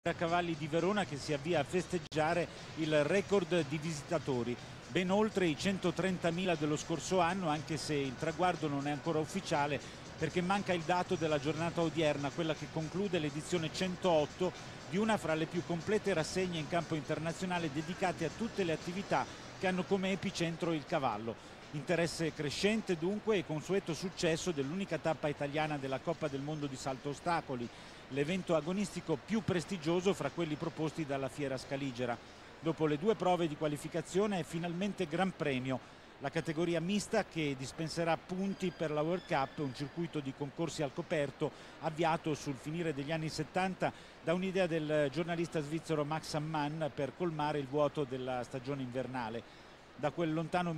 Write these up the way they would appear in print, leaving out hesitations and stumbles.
Cavalli di Verona che si avvia a festeggiare il record di visitatori, ben oltre i 130.000 dello scorso anno, anche se il traguardo non è ancora ufficiale perché manca il dato della giornata odierna, quella che conclude l'edizione 108 di una fra le più complete rassegne in campo internazionale dedicate a tutte le attività che hanno come epicentro il cavallo. Interesse crescente dunque e consueto successo dell'unica tappa italiana della Coppa del Mondo di salto ostacoli, l'evento agonistico più prestigioso fra quelli proposti dalla Fiera Scaligera. Dopo le 2 prove di qualificazione è finalmente Gran Premio, la categoria mista che dispenserà punti per la World Cup, un circuito di concorsi al coperto avviato sul finire degli anni 70 da un'idea del giornalista svizzero Max Ammann per colmare il vuoto della stagione invernale. Da quel lontano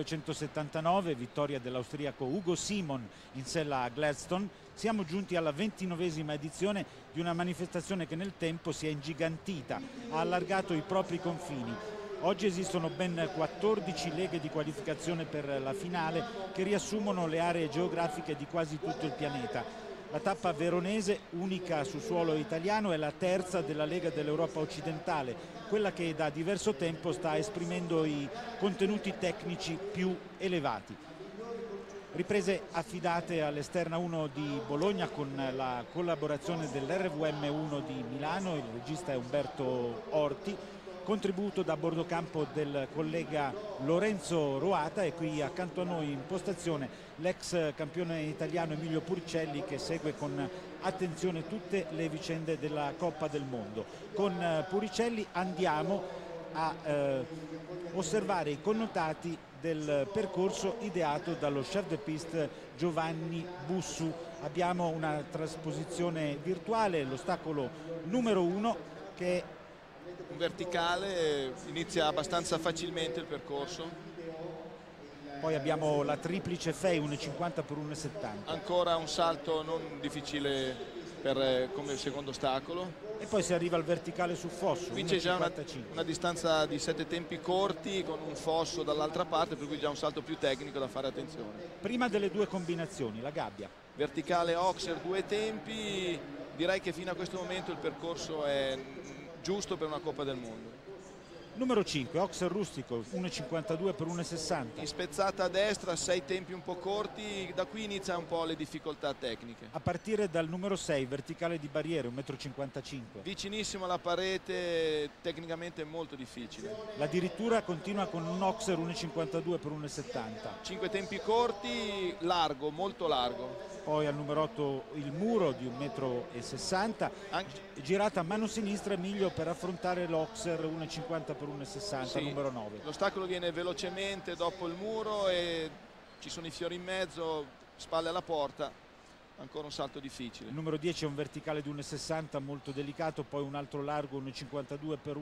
1979, vittoria dell'austriaco Ugo Simon in sella a Gladstone, siamo giunti alla 29esima edizione di una manifestazione che nel tempo si è ingigantita, ha allargato i propri confini. Oggi esistono ben 14 leghe di qualificazione per la finale che riassumono le aree geografiche di quasi tutto il pianeta. La tappa veronese, unica su suolo italiano, è la terza della Lega dell'Europa occidentale, quella che da diverso tempo sta esprimendo i contenuti tecnici più elevati. Riprese affidate all'Esterna 1 di Bologna con la collaborazione dell'RVM 1 di Milano, il regista è Umberto Orti, contributo da bordocampo del collega Lorenzo Roata e qui accanto a noi in postazione l'ex campione italiano Emilio Puricelli che segue con attenzione tutte le vicende della Coppa del Mondo. Con Puricelli andiamo a osservare i connotati del percorso ideato dallo chef de piste Giovanni Bussu. Abbiamo una trasposizione virtuale, l'ostacolo numero 1 che è un verticale, inizia abbastanza facilmente il percorso. Poi abbiamo la triplice fei 1,50 per 1,70. Ancora un salto non difficile come secondo ostacolo. E poi si arriva al verticale sul fosso. Qui c'è già una distanza di 7 tempi corti con un fosso dall'altra parte, per cui già un salto più tecnico da fare attenzione. Prima delle 2 combinazioni, la gabbia. Verticale Oxer 2 tempi, direi che fino a questo momento il percorso è giusto per una Coppa del Mondo. Numero 5, Oxer rustico, 1,52 per 1,60. In spezzata a destra, 6 tempi un po' corti, da qui inizia un po' le difficoltà tecniche. A partire dal numero 6, verticale di barriere, 1,55 m. Vicinissimo alla parete, tecnicamente molto difficile. La dirittura continua con un Oxer 1,52 per 1,70. 5 tempi corti, largo, molto largo. Poi al numero 8 il muro di 1,60 m, girata a mano sinistra Emilio per affrontare l'Oxer 1,50 per 1,60, sì, numero 9. L'ostacolo viene velocemente dopo il muro e ci sono i fiori in mezzo, spalle alla porta, ancora un salto difficile. Il numero 10 è un verticale di 1,60 molto delicato, poi un altro largo 1,52 per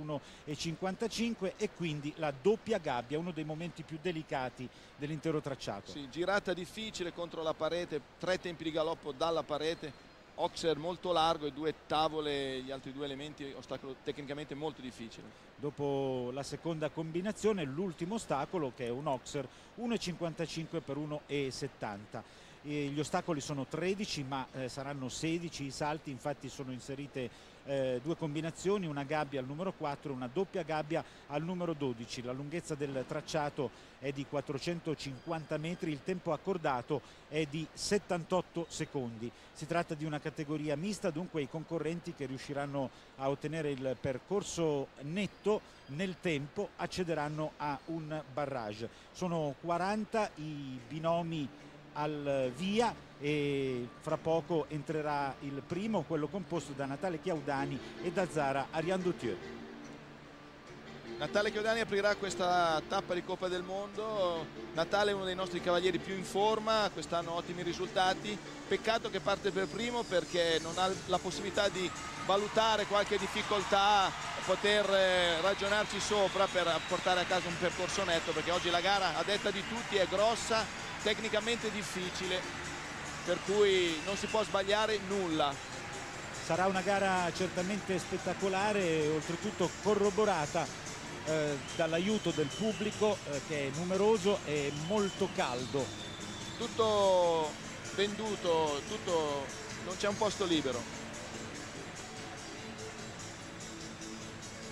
1,55 e quindi la doppia gabbia, uno dei momenti più delicati dell'intero tracciato. Sì, girata difficile contro la parete, 3 tempi di galoppo dalla parete, Oxer molto largo e 2 tavole, gli altri 2 elementi, ostacolo tecnicamente molto difficile. Dopo la seconda combinazione l'ultimo ostacolo che è un Oxer 1,55 per 1,70. Gli ostacoli sono 13 ma saranno 16 i salti, infatti sono inserite 2 combinazioni, una gabbia al numero 4 e una doppia gabbia al numero 12. La lunghezza del tracciato è di 450 metri, il tempo accordato è di 78 secondi. Si tratta di una categoria mista, dunque i concorrenti che riusciranno a ottenere il percorso netto nel tempo accederanno a un barrage. Sono 40 i binomi al via e fra poco entrerà il primo, quello composto da Natale Chiaudani e da Zara Ariandoutieu. Natale Chiaudani aprirà questa tappa di Coppa del Mondo. Natale è uno dei nostri cavalieri più in forma, quest'anno ottimi risultati, peccato che parte per primo perché non ha la possibilità di valutare qualche difficoltà, poter ragionarci sopra per portare a casa un percorso netto, perché oggi la gara a detta di tutti è grossa, tecnicamente difficile, per cui non si può sbagliare nulla. Sarà una gara certamente spettacolare, oltretutto corroborata dall'aiuto del pubblico che è numeroso e molto caldo. Tutto venduto, non c'è un posto libero.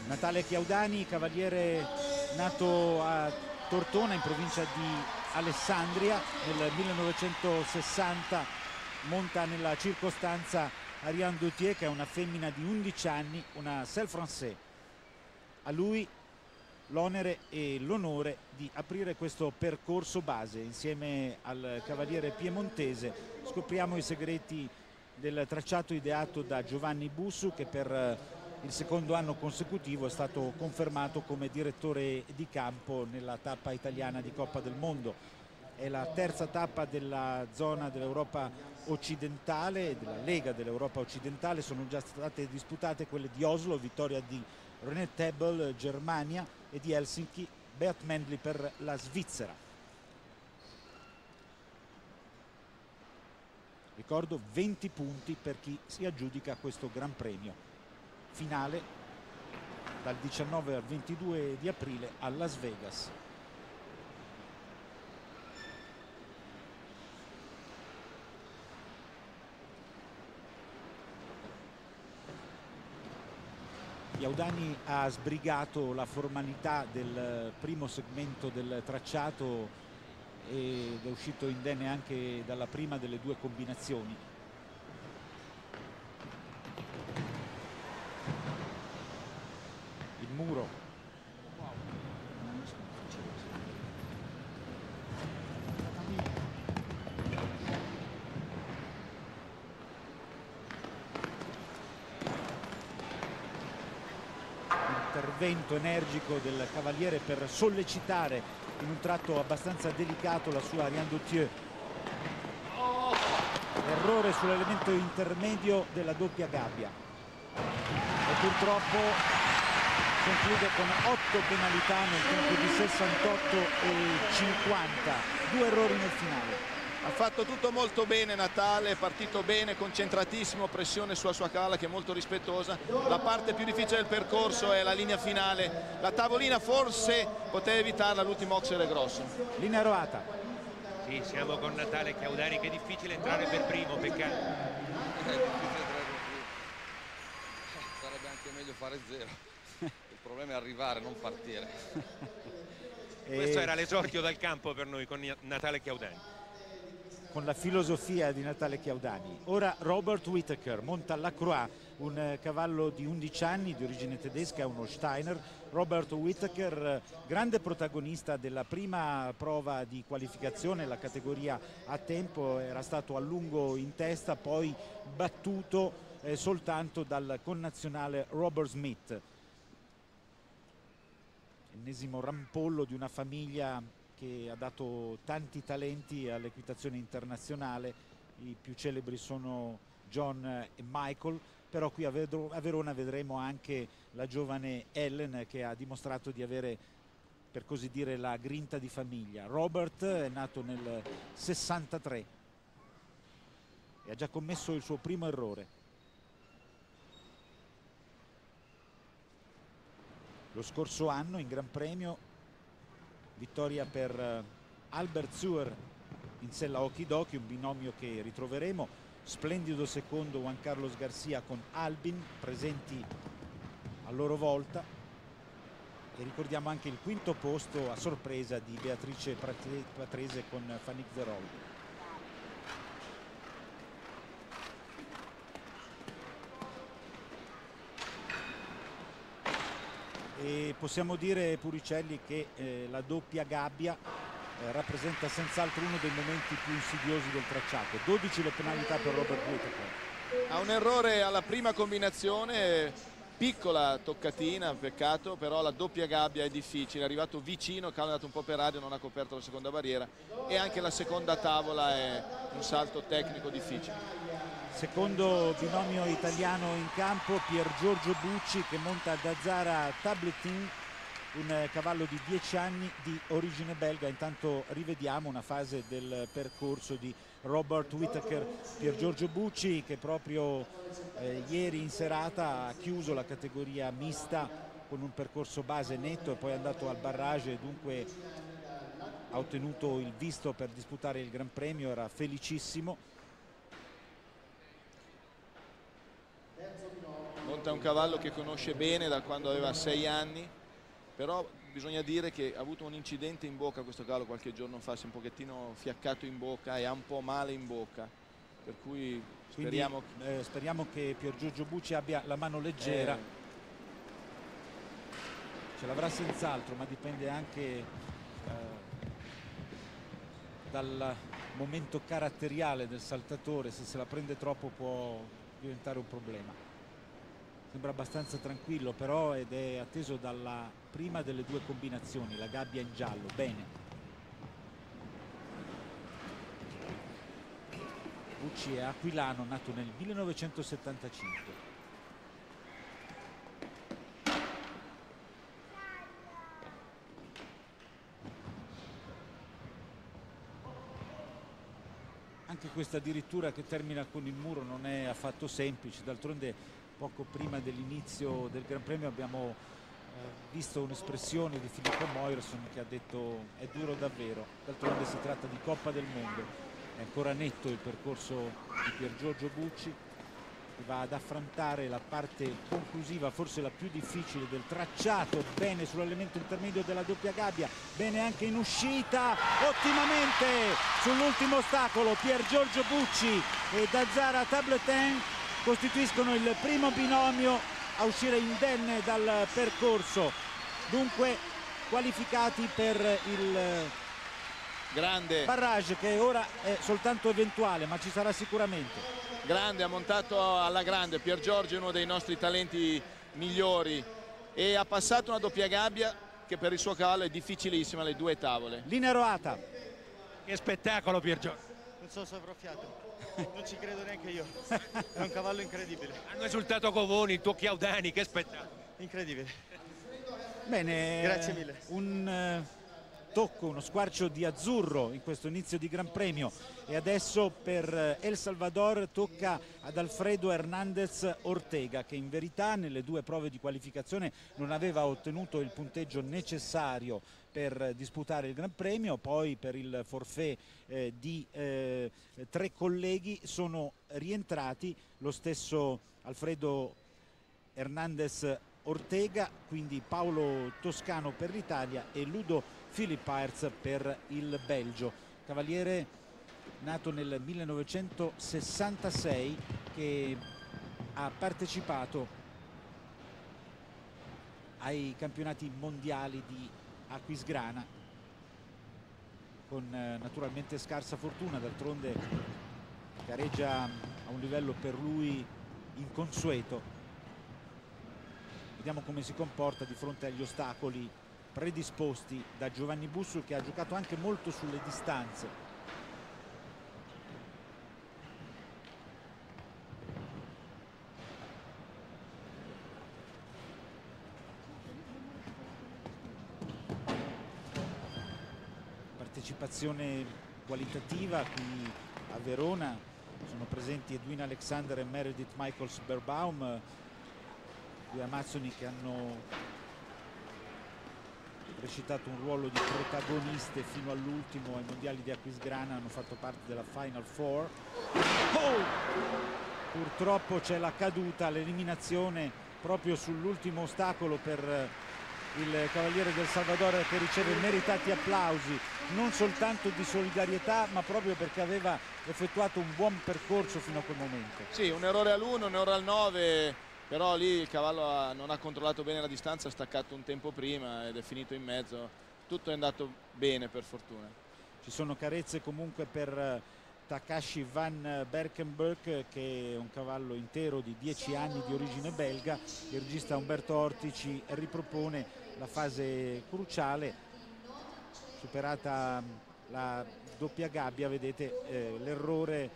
Natale Chiaudani, cavaliere nato a Tortona in provincia di Alessandria nel 1960, monta nella circostanza Ariane Dautier, che è una femmina di 11 anni, una Selle Française. A lui l'onere e l'onore di aprire questo percorso base insieme al cavaliere piemontese. Scopriamo i segreti del tracciato ideato da Giovanni Bussu, che per il secondo anno consecutivo è stato confermato come direttore di campo nella tappa italiana di Coppa del Mondo. È la terza tappa della zona dell'Europa occidentale, della Lega dell'Europa occidentale. Sono già state disputate quelle di Oslo, vittoria di René Tebel, Germania, e di Helsinki, Beat Mendley per la Svizzera. Ricordo 20 punti per chi si aggiudica questo Gran Premio. Finale dal 19 al 22 di aprile a Las Vegas. Chiaudani ha sbrigato la formalità del primo segmento del tracciato ed è uscito indenne anche dalla prima delle due combinazioni. Il muro. Intervento energico del cavaliere per sollecitare in un tratto abbastanza delicato la sua Ariane Dautier. Errore sull'elemento intermedio della doppia gabbia e purtroppo conclude con 8 penalità nel tempo di 68 e 50, 2 errori nel finale. Ha fatto tutto molto bene Natale, è partito bene, concentratissimo, pressione sulla sua cavalla che è molto rispettosa. La parte più difficile del percorso è la linea finale. La tavolina forse poteva evitarla, l'ultimo oxer è grosso. Linea Roata. Sì, siamo con Natale Chiaudani, che è difficile entrare per primo, peccato. Sarebbe anche meglio fare 0. Il problema è arrivare, non partire. Questo era l'esordio dal campo per noi con Natale Chiaudani. Con la filosofia di Natale Chiaudani. Ora Robert Whittaker monta la Croix, un cavallo di 11 anni di origine tedesca, uno Steiner. Robert Whittaker, grande protagonista della prima prova di qualificazione, la categoria a tempo, era stato a lungo in testa, poi battuto soltanto dal connazionale Robert Smith. Ennesimo rampollo di una famiglia che ha dato tanti talenti all'equitazione internazionale. I più celebri sono John e Michael, però qui a Verona vedremo anche la giovane Ellen, che ha dimostrato di avere, per così dire, la grinta di famiglia. Robert è nato nel 63 e ha già commesso il suo primo errore. Lo scorso anno in Gran Premio vittoria per Albert Zuer in sella Okidoki, un binomio che ritroveremo. Splendido secondo Juan Carlos Garcia con Albin, presenti a loro volta. E ricordiamo anche il quinto posto a sorpresa di Beatrice Patrese con Fanny Zerol. E possiamo dire, Puricelli, che la doppia gabbia rappresenta senz'altro uno dei momenti più insidiosi del tracciato. 12 le penalità per Robert Whittaker. Ha un errore alla prima combinazione, piccola toccatina, peccato, però la doppia gabbia è difficile. È arrivato vicino, il cavallo è andato un po' per radio, non ha coperto la seconda barriera, e anche la seconda tavola è un salto tecnico difficile. Secondo binomio italiano in campo, Pier Giorgio Bucci, che monta da Zara Tabletin, un cavallo di 10 anni di origine belga. Intanto rivediamo una fase del percorso di Robert Whittaker. Pier Giorgio Bucci, che proprio ieri in serata ha chiuso la categoria mista con un percorso base netto e poi è andato al barrage, e dunque ha ottenuto il visto per disputare il Gran Premio, era felicissimo. Monta è un cavallo che conosce bene da quando aveva 6 anni, però bisogna dire che ha avuto un incidente in bocca questo cavallo qualche giorno fa, si è un pochettino fiaccato in bocca e ha un po' male in bocca, per cui speriamo, speriamo che Pier Giorgio Bucci abbia la mano leggera. Ce l'avrà senz'altro, ma dipende anche dal momento caratteriale del saltatore. Se la prende troppo può diventare un problema. Sembra abbastanza tranquillo però, ed è atteso dalla prima delle due combinazioni, la gabbia in giallo. Bene. Bucci è aquilano, nato nel 1975. Anche questa addirittura che termina con il muro non è affatto semplice, d'altronde poco prima dell'inizio del Gran Premio abbiamo visto un'espressione di Filippo Moirson che ha detto è duro davvero, d'altronde si tratta di Coppa del Mondo. È ancora netto il percorso di Pier Giorgio Bucci, che va ad affrontare la parte conclusiva, forse la più difficile del tracciato. Bene sull'elemento intermedio della doppia gabbia, bene anche in uscita, ottimamente sull'ultimo ostacolo. Pier Giorgio Bucci e Dazzara Tabletin costituiscono il primo binomio a uscire indenne dal percorso, dunque qualificati per il grande barrage, che ora è soltanto eventuale ma ci sarà sicuramente. Grande, ha montato alla grande. Pier Giorgio è uno dei nostri talenti migliori e ha passato una doppia gabbia che per il suo cavallo è difficilissima, le due tavole. Linea Roata. Che spettacolo Pier Giorgio. Non so sovraffiato, non ci credo neanche io, è un cavallo incredibile. Hanno esultato Covoni, il tuo Chiaudani, che spettacolo. Incredibile. Bene, grazie mille. Un tocco, uno squarcio di azzurro in questo inizio di Gran Premio, e adesso per El Salvador tocca ad Alfredo Hernandez Ortega, che in verità nelle due prove di qualificazione non aveva ottenuto il punteggio necessario per disputare il Gran Premio. Poi per il forfait di 3 colleghi sono rientrati lo stesso Alfredo Hernandez Ortega, quindi Paolo Toscano per l'Italia e Ludo Philippierts per il Belgio. Cavaliere nato nel 1966 che ha partecipato ai campionati mondiali di Aquisgrana con naturalmente scarsa fortuna, d'altronde gareggia a un livello per lui inconsueto. Vediamo come si comporta di fronte agli ostacoli predisposti da Giovanni Bussul, che ha giocato anche molto sulle distanze. Partecipazione qualitativa qui a Verona, sono presenti Edwin Alexander e Meredith Michaels Berbaum, due amazzoni che hanno recitato un ruolo di protagoniste fino all'ultimo ai mondiali di Aquisgrana, hanno fatto parte della Final Four. Purtroppo c'è la caduta, l'eliminazione proprio sull'ultimo ostacolo per il Cavaliere del Salvador, che riceve meritati applausi non soltanto di solidarietà ma proprio perché aveva effettuato un buon percorso fino a quel momento. Sì, un errore all'1, un errore al 9, però lì il cavallo non ha controllato bene la distanza, ha staccato un tempo prima ed è finito in mezzo. Tutto è andato bene per fortuna. Ci sono carezze comunque per Takashi van Berkenburg, che è un cavallo intero di 10 anni di origine belga. Il regista Umberto Ortici ripropone la fase cruciale, superata la doppia gabbia, vedete l'errore,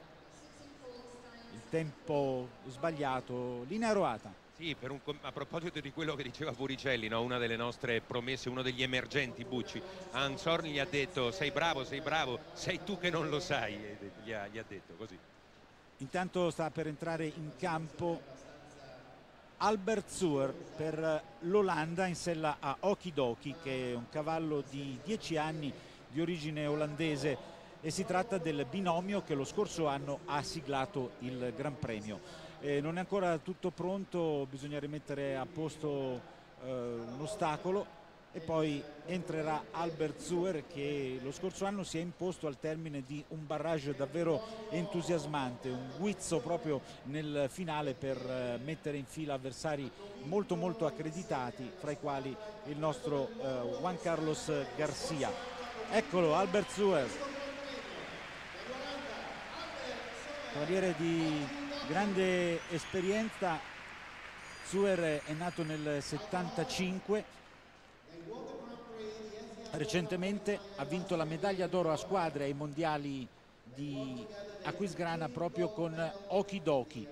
il tempo sbagliato. Linea Roata. Sì, a proposito di quello che diceva Furicelli, no? Una delle nostre promesse, uno degli emergenti, Bucci, Anzorn gli ha detto sei bravo, sei tu che non lo sai, gli ha detto così. Intanto sta per entrare in campo Albert Zuer per l'Olanda in sella a Okidoki, che è un cavallo di 10 anni di origine olandese, e si tratta del binomio che lo scorso anno ha siglato il Gran Premio. non è ancora tutto pronto, bisogna rimettere a posto un ostacolo, e poi entrerà Albert Zuer, che lo scorso anno si è imposto al termine di un barrage davvero entusiasmante, un guizzo proprio nel finale per mettere in fila avversari molto molto accreditati, fra i quali il nostro Juan Carlos Garcia. Eccolo Albert Zuer, cavaliere di grande esperienza. Zuer è nato nel 75, recentemente ha vinto la medaglia d'oro a squadre ai mondiali di Aquisgrana proprio con Okidoki.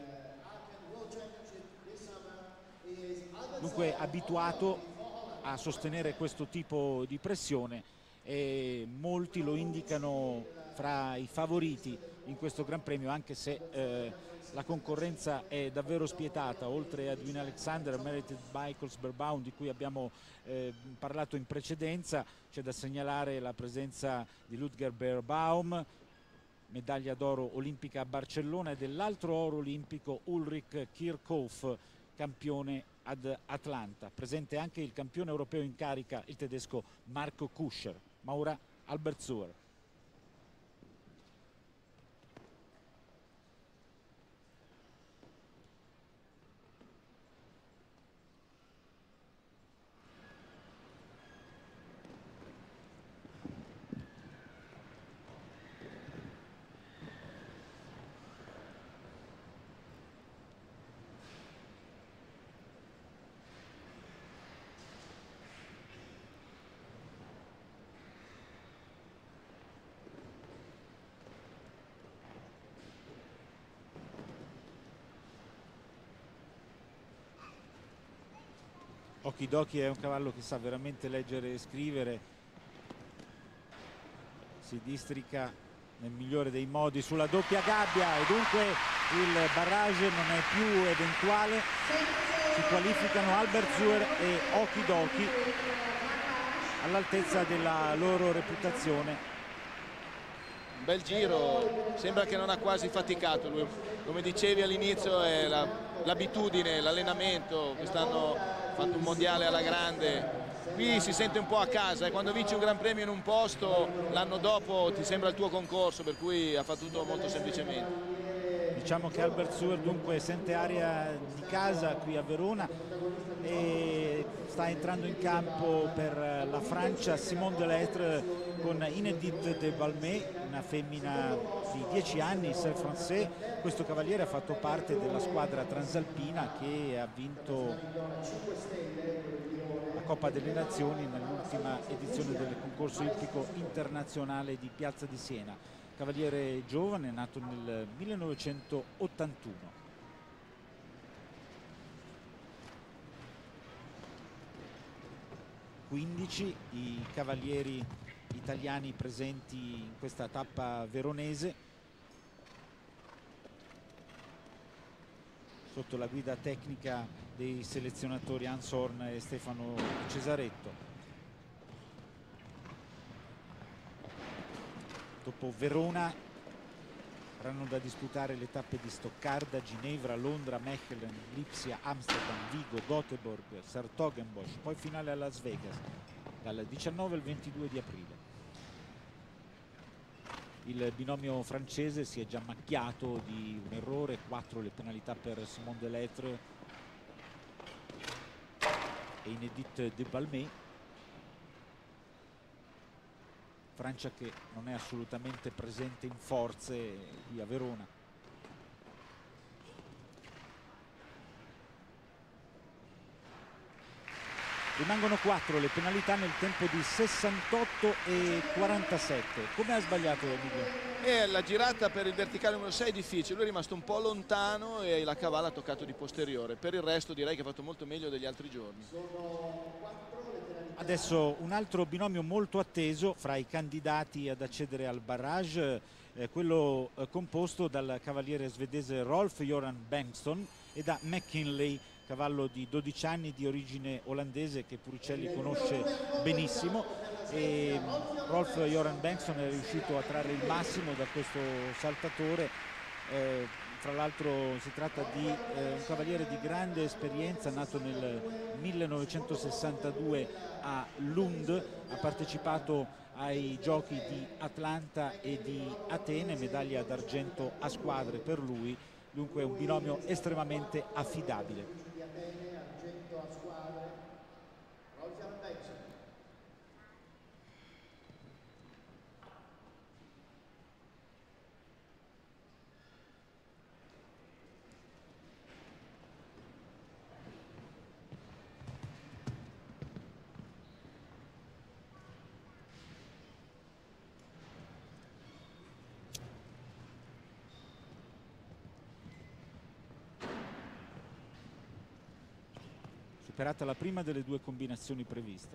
Dunque abituato a sostenere questo tipo di pressione, e molti lo indicano fra i favoriti in questo Gran Premio, anche se la concorrenza è davvero spietata. Oltre a Edwin Alexander, Merited Michaels Berbaum, di cui abbiamo parlato in precedenza, c'è da segnalare la presenza di Ludger Berbaum, medaglia d'oro olimpica a Barcellona, e dell'altro oro olimpico Ulrich Kirchhoff, campione ad Atlanta. Presente anche il campione europeo in carica, il tedesco Marco Kuscher. Ma ora Albert Zuer. Okidoki è un cavallo che sa veramente leggere e scrivere, si districa nel migliore dei modi sulla doppia gabbia, e dunque il barrage non è più eventuale. Si qualificano Albert Zuer e Okidoki all'altezza della loro reputazione. Un bel giro, sembra che non ha quasi faticato lui. Come dicevi all'inizio, è l'abitudine, l'allenamento. Quest'anno ha fatto un mondiale alla grande, qui si sente un po' a casa, e quando vinci un Gran Premio in un posto, l'anno dopo ti sembra il tuo concorso, per cui ha fatto tutto molto semplicemente. Diciamo che Albert Zuer dunque sente aria di casa qui a Verona, e sta entrando in campo per la Francia Simone Delettre con Inedith de Valmey, una femmina di 10 anni, Celle Français. Questo cavaliere ha fatto parte della squadra transalpina che ha vinto la Coppa delle Nazioni nell'ultima edizione del concorso ippico internazionale di Piazza di Siena. Cavaliere giovane, nato nel 1981. (15) i cavalieri italiani presenti in questa tappa veronese, sotto la guida tecnica dei selezionatori Hans Horn e Stefano Cesaretto. Dopo Verona saranno da disputare le tappe di Stoccarda, Ginevra, Londra, Mechelen, Lipsia, Amsterdam, Vigo, Göteborg, Sertogenbosch, poi finale a Las Vegas dal 19 al 22 di aprile. Il binomio francese si è già macchiato di un errore, 4 le penalità per Simone Delettre e Inedith de Valmey. Francia che non è assolutamente presente in forze qui a Verona. Rimangono 4 le penalità nel tempo di 68 e 47. Come ha sbagliato Emilio? La girata per il verticale numero 6 è difficile, lui è rimasto un po' lontano e la cavalla ha toccato di posteriore. Per il resto direi che ha fatto molto meglio degli altri giorni. Adesso un altro binomio molto atteso fra i candidati ad accedere al barrage, quello composto dal cavaliere svedese Rolf Göran Bengtsson e da McKinley, cavallo di 12 anni di origine olandese che Puricelli conosce benissimo. E Rolf Göran Bengtsson è riuscito a trarre il massimo da questo saltatore, fra l'altro si tratta di un cavaliere di grande esperienza, nato nel 1962 a Lund, ha partecipato ai giochi di Atlanta e di Atene, medaglia d'argento a squadre per lui, dunque un binomio estremamente affidabile. Superata la prima delle due combinazioni previste.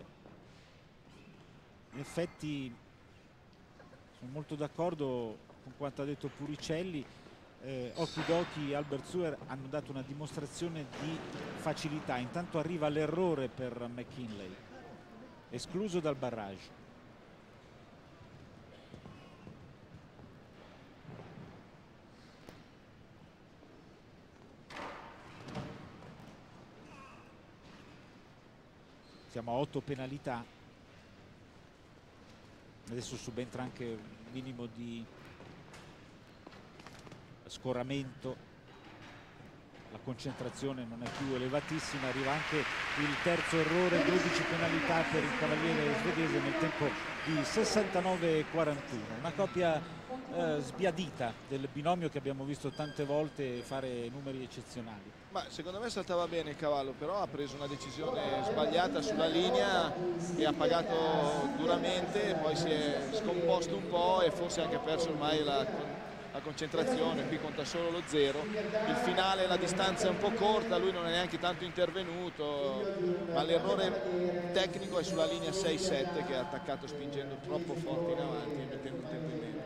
In effetti sono molto d'accordo con quanto ha detto Puricelli. Okidoki e Albert Suer hanno dato una dimostrazione di facilità. Intanto arriva l'errore per McKinley, escluso dal barrage. Siamo a 8 penalità. Adesso subentra anche un minimo di scoramento, la concentrazione non è più elevatissima, arriva anche il terzo errore, 12 penalità per il cavaliere svedese nel tempo di 69-41. Una coppia sbiadita del binomio che abbiamo visto tante volte fare numeri eccezionali. Ma secondo me saltava bene il cavallo, però ha preso una decisione sbagliata sulla linea e ha pagato duramente, poi si è scomposto un po' e forse ha anche perso ormai la concentrazione. Qui conta solo lo 0. Il finale, la distanza è un po' corta, lui non è neanche tanto intervenuto, ma l'errore tecnico è sulla linea 6-7 che ha attaccato spingendo troppo forte in avanti e mettendo un tempo in meno.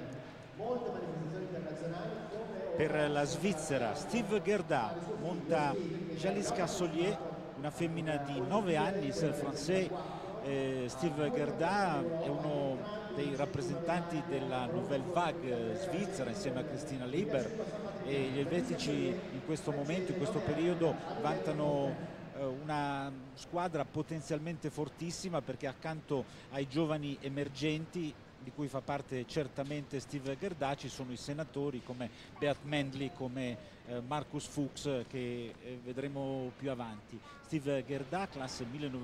Per la Svizzera Steve Gerda monta Jaliska Solier, una femmina di 9 anni, c'est français. Steve Gerda è uno dei rappresentanti della Nouvelle Vague svizzera insieme a Christina Lieber, e gli elvetici in questo momento, in questo periodo, vantano una squadra potenzialmente fortissima, perché accanto ai giovani emergenti, di cui fa parte certamente Steve Gerda, ci sono i senatori come Beat Mendley, come Marcus Fuchs, che vedremo più avanti. Steve Gerda, classe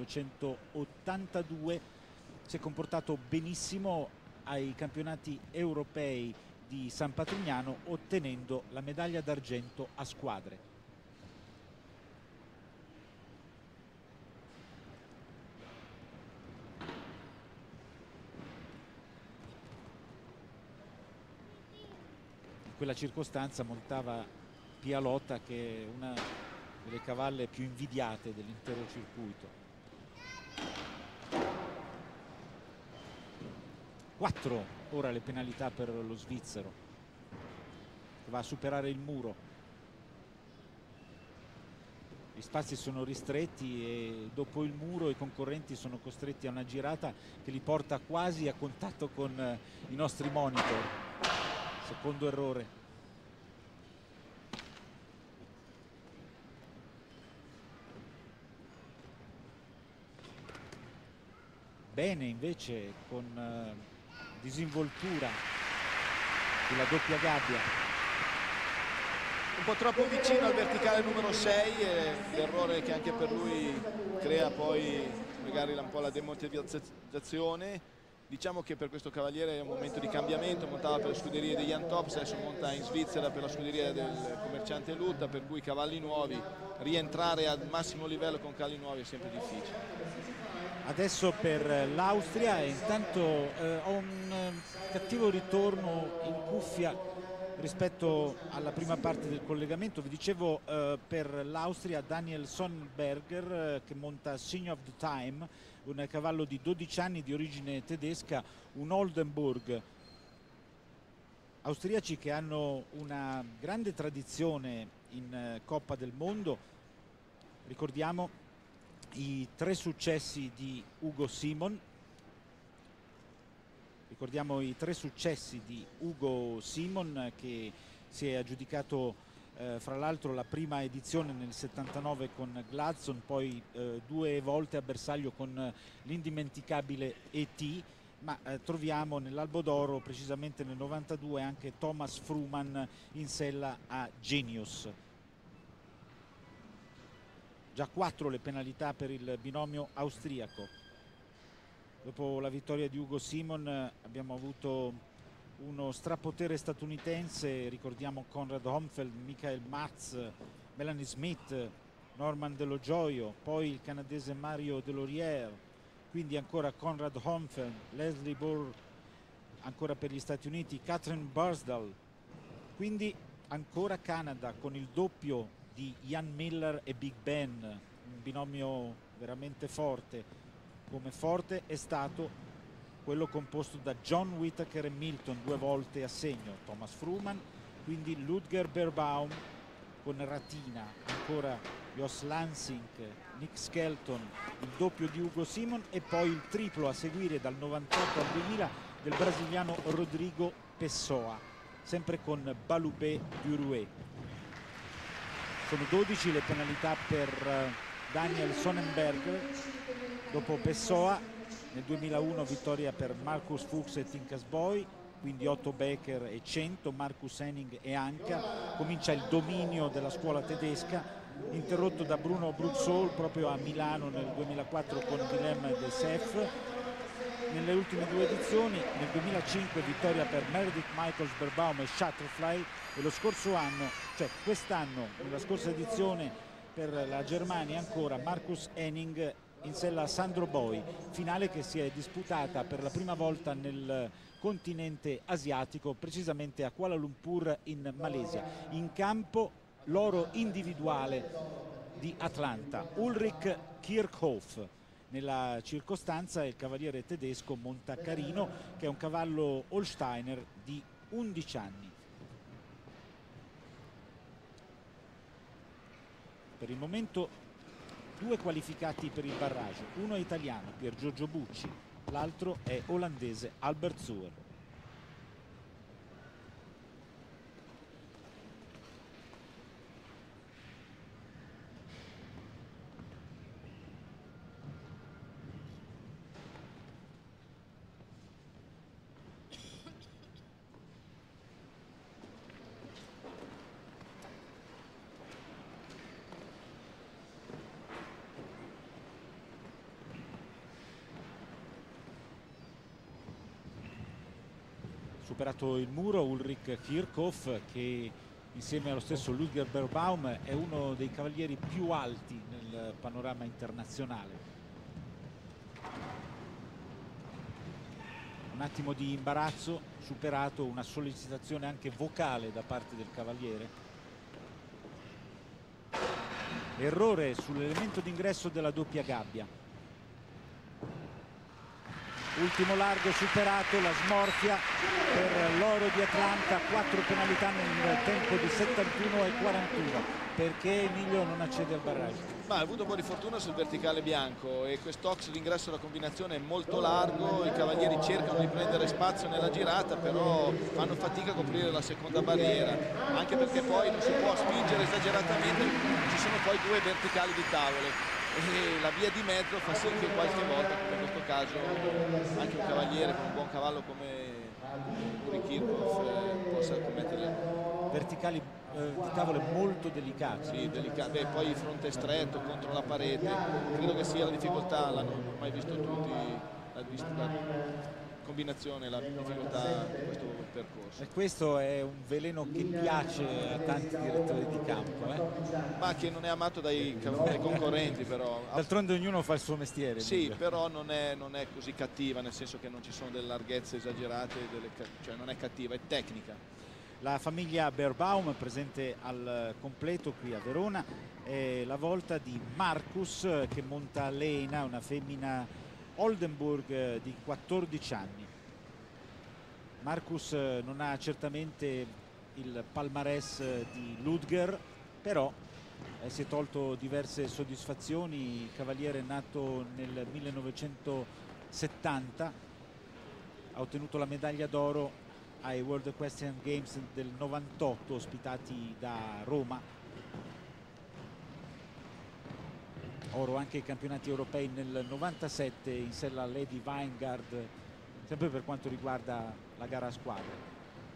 1982, si è comportato benissimo ai campionati europei di San Patrignano, ottenendo la medaglia d'argento a squadre. In quella circostanza montava Pia Lotta, che è una delle cavalle più invidiate dell'intero circuito. 4 ora le penalità per lo svizzero, che va a superare il muro. Gli spazi sono ristretti e dopo il muro i concorrenti sono costretti a una girata che li porta quasi a contatto con i nostri monitor. Secondo errore. Bene invece con disinvoltura sulla doppia gabbia. Un po' troppo vicino al verticale numero 6, l'errore che anche per lui crea poi magari un po' la demotivazione. Diciamo che per questo cavaliere è un momento di cambiamento, montava per le scuderie degli Antops, adesso monta in Svizzera per la scuderia del commerciante Lutta, per cui cavalli nuovi, rientrare al massimo livello con cavalli nuovi è sempre difficile. Adesso per l'Austria, e intanto ho un cattivo ritorno in cuffia rispetto alla prima parte del collegamento. Vi dicevo per l'Austria Daniel Sonnenberger che monta Sign of the Time, un cavallo di 12 anni di origine tedesca, un Oldenburg. Austriaci che hanno una grande tradizione in Coppa del Mondo. Ricordiamo i 3 successi di Ugo Simon. Ricordiamo i 3 successi di Ugo Simon, che si è aggiudicato fra l'altro la prima edizione nel 79 con Gladstone, poi 2 volte a bersaglio con l'indimenticabile E.T., ma troviamo nell'Albo d'Oro, precisamente nel 92, anche Thomas Fruman in sella a Genius. Già 4 le penalità per il binomio austriaco. Dopo la vittoria di Hugo Simon abbiamo avuto uno strapotere statunitense, ricordiamo Conrad Homfeld, Michael Matz, Melanie Smith, Norman Dello Gioio, poi il canadese Mario Delorier, quindi ancora Conrad Homfeld, Leslie Burr, ancora per gli Stati Uniti, Catherine Barsdal, quindi ancora Canada con il doppio di Ian Miller e Big Ben, un binomio veramente forte, come forte è stato quello composto da John Whittaker e Milton 2 volte a segno, Thomas Fruman, quindi Ludger Beerbaum con Ratina, ancora Jos Lansing, Nick Skelton, il doppio di Hugo Simon e poi il triplo a seguire dal 98 al 2000 del brasiliano Rodrigo Pessoa, sempre con Balubé Durouet. Sono 12 le penalità per Daniel Sonnenberger. Dopo Pessoa nel 2001 vittoria per Marcus Fuchs e Tinkas Boy, quindi Otto Becker e 100, Marcus Henning e Anka. Comincia il dominio della scuola tedesca, interrotto da Bruno Bruxol proprio a Milano nel 2004 con Willem de Seff. Nelle ultime 2 edizioni, nel 2005 vittoria per Meredith Michaels Beerbaum e Shutterfly, e lo scorso anno, cioè quest'anno, nella scorsa edizione per la Germania ancora Marcus Henning in sella a Sandro Boy, finale che si è disputata per la prima volta nel continente asiatico, precisamente a Kuala Lumpur in Malesia. In campo l'oro individuale di Atlanta, Ulrich Kirchhoff. Nella circostanza il cavaliere tedesco Montacarino, che è un cavallo Holsteiner di 11 anni. Per il momento 2 qualificati per il barrage, uno è italiano, Pier Giorgio Bucci, l'altro è olandese, Albert Zuer. Superato il muro Ulrich Kirchhoff, che insieme allo stesso Ludger Beerbaum è uno dei cavalieri più alti nel panorama internazionale. Un attimo di imbarazzo superato, una sollecitazione anche vocale da parte del cavaliere. Errore sull'elemento d'ingresso della doppia gabbia. Ultimo largo superato, la smorfia per l'oro di Atlanta, 4 penalità nel tempo di 71 e 41. Perché Emilio non accede al barrage? Ma ha avuto un po' di fortuna sul verticale bianco e quest'ox d'ingresso alla combinazione è molto largo, i cavalieri cercano di prendere spazio nella girata, però fanno fatica a coprire la seconda barriera, anche perché poi non si può spingere esageratamente, ci sono poi 2 verticali di tavole e la via di mezzo fa sì che qualche volta, come in questo caso, anche un cavaliere con un buon cavallo come Uri Kirchhoff possa commettere verticali di tavole molto delicati. Sì, delicati. Beh, poi il fronte stretto contro la parete, credo che sia la difficoltà, l'hanno ormai visto tutti, la combinazione, la difficoltà di questo percorso. E questo è un veleno che piace a tanti direttori di campo, ma che non è amato dai concorrenti però. D'altronde ognuno fa il suo mestiere. Sì, però non è così cattiva, nel senso che non ci sono delle larghezze esagerate, cioè non è cattiva, è tecnica. La famiglia Beerbaum presente al completo qui a Verona, è la volta di Marcus che monta Lena, una femmina Oldenburg di 14 anni. Marcus non ha certamente il palmarès di Ludger, però si è tolto diverse soddisfazioni. Il cavaliere è nato nel 1970, ha ottenuto la medaglia d'oro ai World Equestrian Games del 98 ospitati da Roma. Oro anche ai campionati europei nel 97 in sella a Lady Weingard, sempre per quanto riguarda la gara a squadre.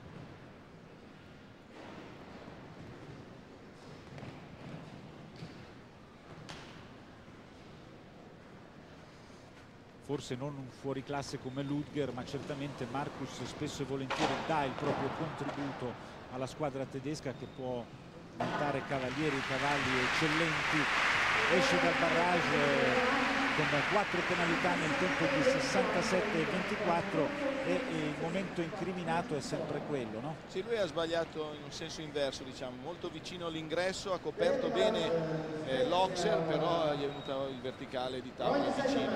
Forse non un fuoriclasse come Ludger, ma certamente Marcus spesso e volentieri dà il proprio contributo alla squadra tedesca, che può montare cavalieri, cavalli eccellenti. Esce dal barrage con 4 penalità nel tempo di 67,24 e il momento incriminato è sempre quello, no? Sì, lui ha sbagliato in un senso inverso, diciamo, molto vicino all'ingresso, ha coperto bene l'Oxer, però gli è venuto il verticale di tavola vicino.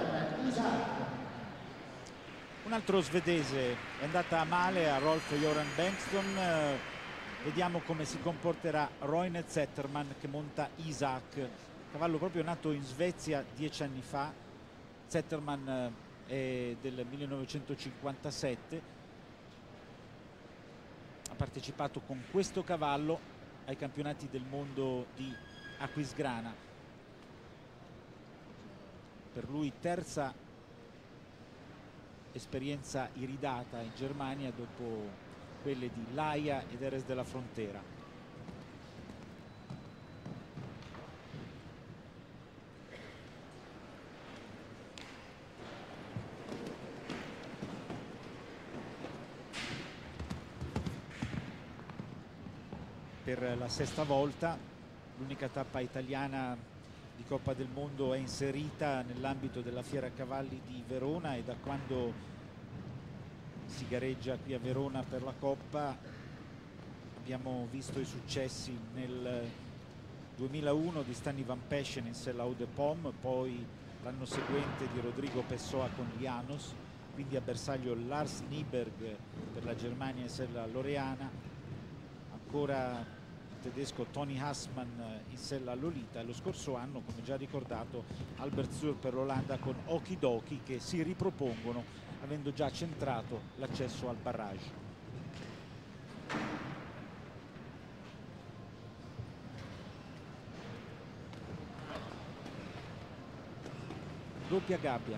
Un altro svedese è andata male a Rolf Göran Bengtsson. Vediamo come si comporterà Roine Zetterman, che monta Isaac, cavallo proprio nato in Svezia 10 anni fa. Zetterman è del 1957, ha partecipato con questo cavallo ai campionati del mondo di Aquisgrana. Per lui terza esperienza iridata in Germania dopo quelle di Laia ed Eres della Frontera. Per la sesta volta l'unica tappa italiana di Coppa del Mondo è inserita nell'ambito della Fiera Cavalli di Verona, e da quando si gareggia qui a Verona per la Coppa abbiamo visto i successi nel 2001 di Stanley Van Peschen in sella Eau de Pomme, poi l'anno seguente di Rodrigo Pessoa con Llanos, quindi a bersaglio Lars Nyberg per la Germania in sella Loreana, ancora il tedesco Tony Hassmann in sella Lolita, e lo scorso anno, come già ricordato, Albert Zur per l'Olanda con Okidoki, che si ripropongono avendo già centrato l'accesso al barrage. Doppia gabbia.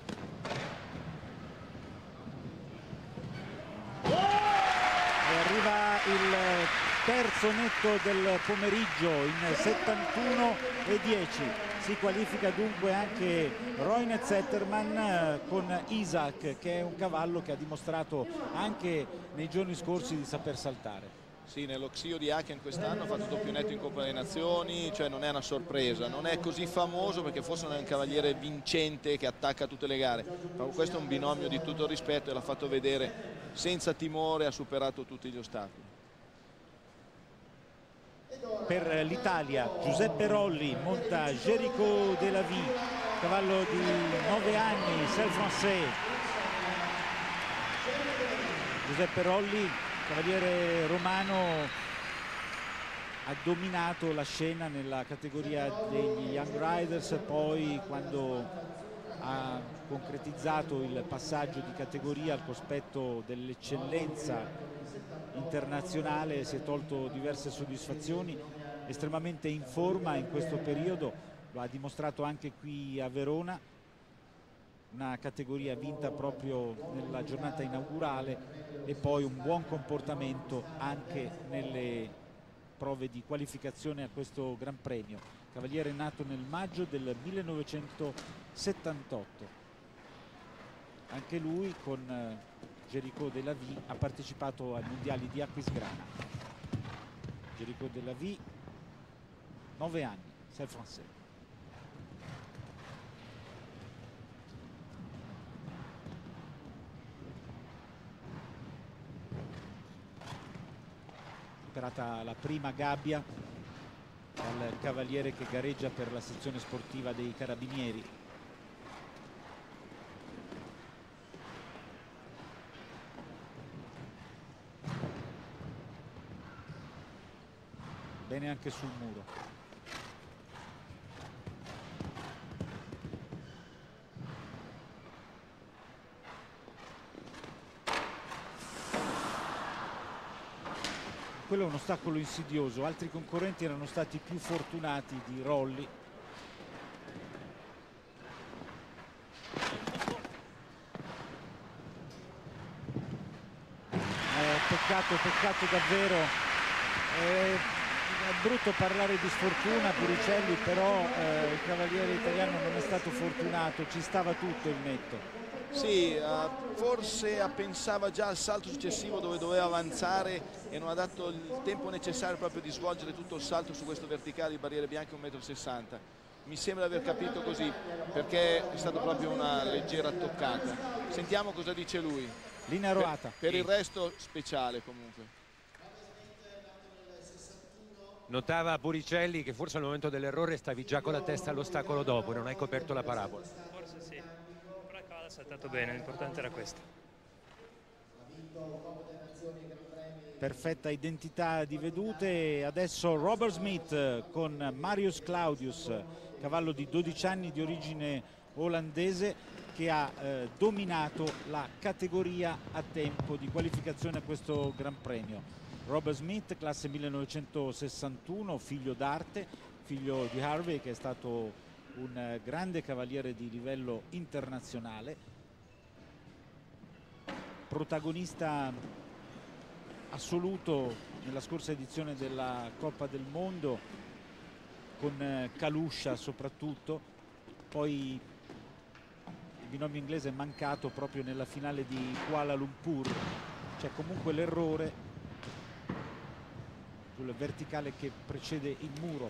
E arriva il terzo netto del pomeriggio in 71,10. Si qualifica dunque anche Roine Zetterman con Isaac, che è un cavallo che ha dimostrato anche nei giorni scorsi di saper saltare. Sì, nello Xio di Aachen quest'anno ha fatto doppio netto in Coppa delle Nazioni, cioè non è una sorpresa, non è così famoso perché forse non è un cavaliere vincente che attacca tutte le gare, ma questo è un binomio di tutto rispetto e l'ha fatto vedere senza timore, ha superato tutti gli ostacoli. Per l'Italia Giuseppe Rolli monta Jericho de la Vie, cavallo di 9 anni, Selle Français. Giuseppe Rolli, cavaliere romano, ha dominato la scena nella categoria degli Young Riders, poi quando ha concretizzato il passaggio di categoria al cospetto dell'eccellenza internazionale si è tolto diverse soddisfazioni, estremamente in forma in questo periodo, lo ha dimostrato anche qui a Verona, una categoria vinta proprio nella giornata inaugurale, e poi un buon comportamento anche nelle prove di qualificazione a questo Gran Premio. Cavaliere nato nel maggio del 1978, anche lui con Jericho de la Vie ha partecipato ai mondiali di Aquisgrana. Jericho de la Vie, 9 anni, Selle Français. Preparata la prima gabbia dal cavaliere che gareggia per la sezione sportiva dei Carabinieri. Bene anche sul muro. quello è un ostacolo insidioso, altri concorrenti erano stati più fortunati di Rolli. Peccato davvero. È brutto parlare di sfortuna, Puricelli, però il cavaliere italiano non è stato fortunato, ci stava tutto il netto. Sì, forse pensava già al salto successivo dove doveva avanzare e non ha dato il tempo necessario proprio di svolgere tutto il salto su questo verticale di barriere bianche 1,60 m. Mi sembra di aver capito così, perché è stata proprio una leggera toccata. Sentiamo cosa dice lui. Linea Roata. Per il resto speciale comunque. Notava Puricelli che forse al momento dell'errore stavi già con la testa all'ostacolo dopo, non hai coperto la parabola. Forse sì, però il cavallo ha saltato bene, l'importante era questo. Perfetta identità di vedute. Adesso Robert Smith con Marius Claudius, cavallo di 12 anni di origine olandese, che ha dominato la categoria a tempo di qualificazione a questo Gran Premio. Robert Smith, classe 1961, figlio d'arte, figlio di Harvey, che è stato un grande cavaliere di livello internazionale, protagonista assoluto nella scorsa edizione della Coppa del Mondo con Kalusha soprattutto. Poi il binomio inglese è mancato proprio nella finale di Kuala Lumpur. C'è comunque l'errore sul verticale che precede il muro.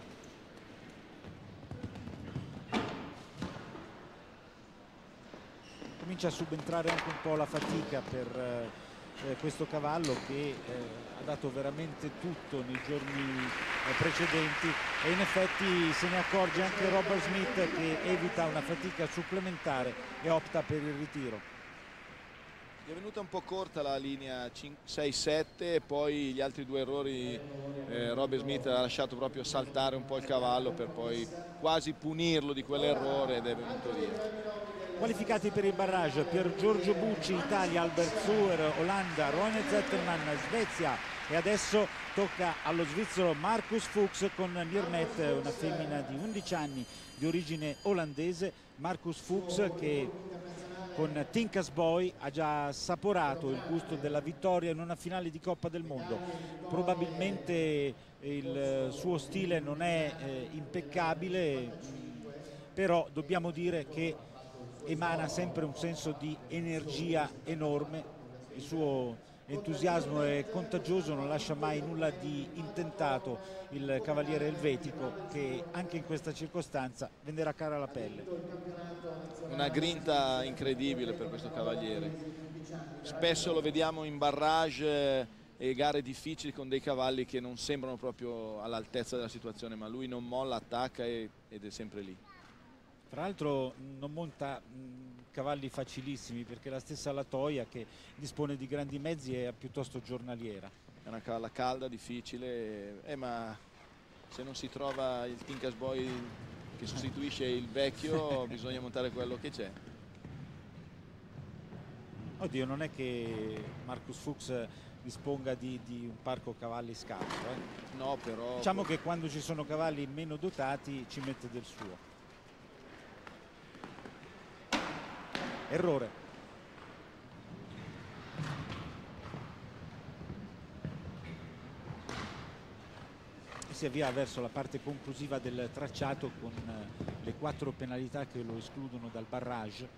Comincia a subentrare anche un po' la fatica per questo cavallo che ha dato veramente tutto nei giorni precedenti, e in effetti se ne accorge anche Robert Smith, che evita una fatica supplementare e opta per il ritiro. Gli è venuta un po' corta la linea 6-7 e poi gli altri due errori Robert Smith ha lasciato proprio saltare un po' il cavallo per poi quasi punirlo di quell'errore ed è venuto via. Qualificati per il barrage: Pier Giorgio Bucci, Italia; Albert Suer, Olanda; Ronald Zetterman, Svezia, e adesso tocca allo svizzero Marcus Fuchs con Mirmet, una femmina di 11 anni di origine olandese. Marcus Fuchs che con Tinkas Boy ha già assaporato il gusto della vittoria in una finale di Coppa del Mondo. Probabilmente il suo stile non è impeccabile, però dobbiamo dire che emana sempre un senso di energia enorme. Il suo entusiasmo è contagioso, non lascia mai nulla di intentato il cavaliere elvetico, che anche in questa circostanza venderà cara la pelle. Una grinta incredibile per questo cavaliere. Spesso lo vediamo in barrage e gare difficili con dei cavalli che non sembrano proprio all'altezza della situazione, ma lui non molla, attacca ed è sempre lì. Tra l'altro non monta cavalli facilissimi, perché la stessa Latoia, che dispone di grandi mezzi, è piuttosto giornaliera. È una cavalla calda, difficile, ma se non si trova il Tinkas Boy che sostituisce il vecchio bisogna montare quello che c'è. Oddio, non è che Marcus Fuchs disponga di un parco cavalli scarso. No, però diciamo che quando ci sono cavalli meno dotati ci mette del suo. Errore. E si avvia verso la parte conclusiva del tracciato con le 4 penalità che lo escludono dal barrage.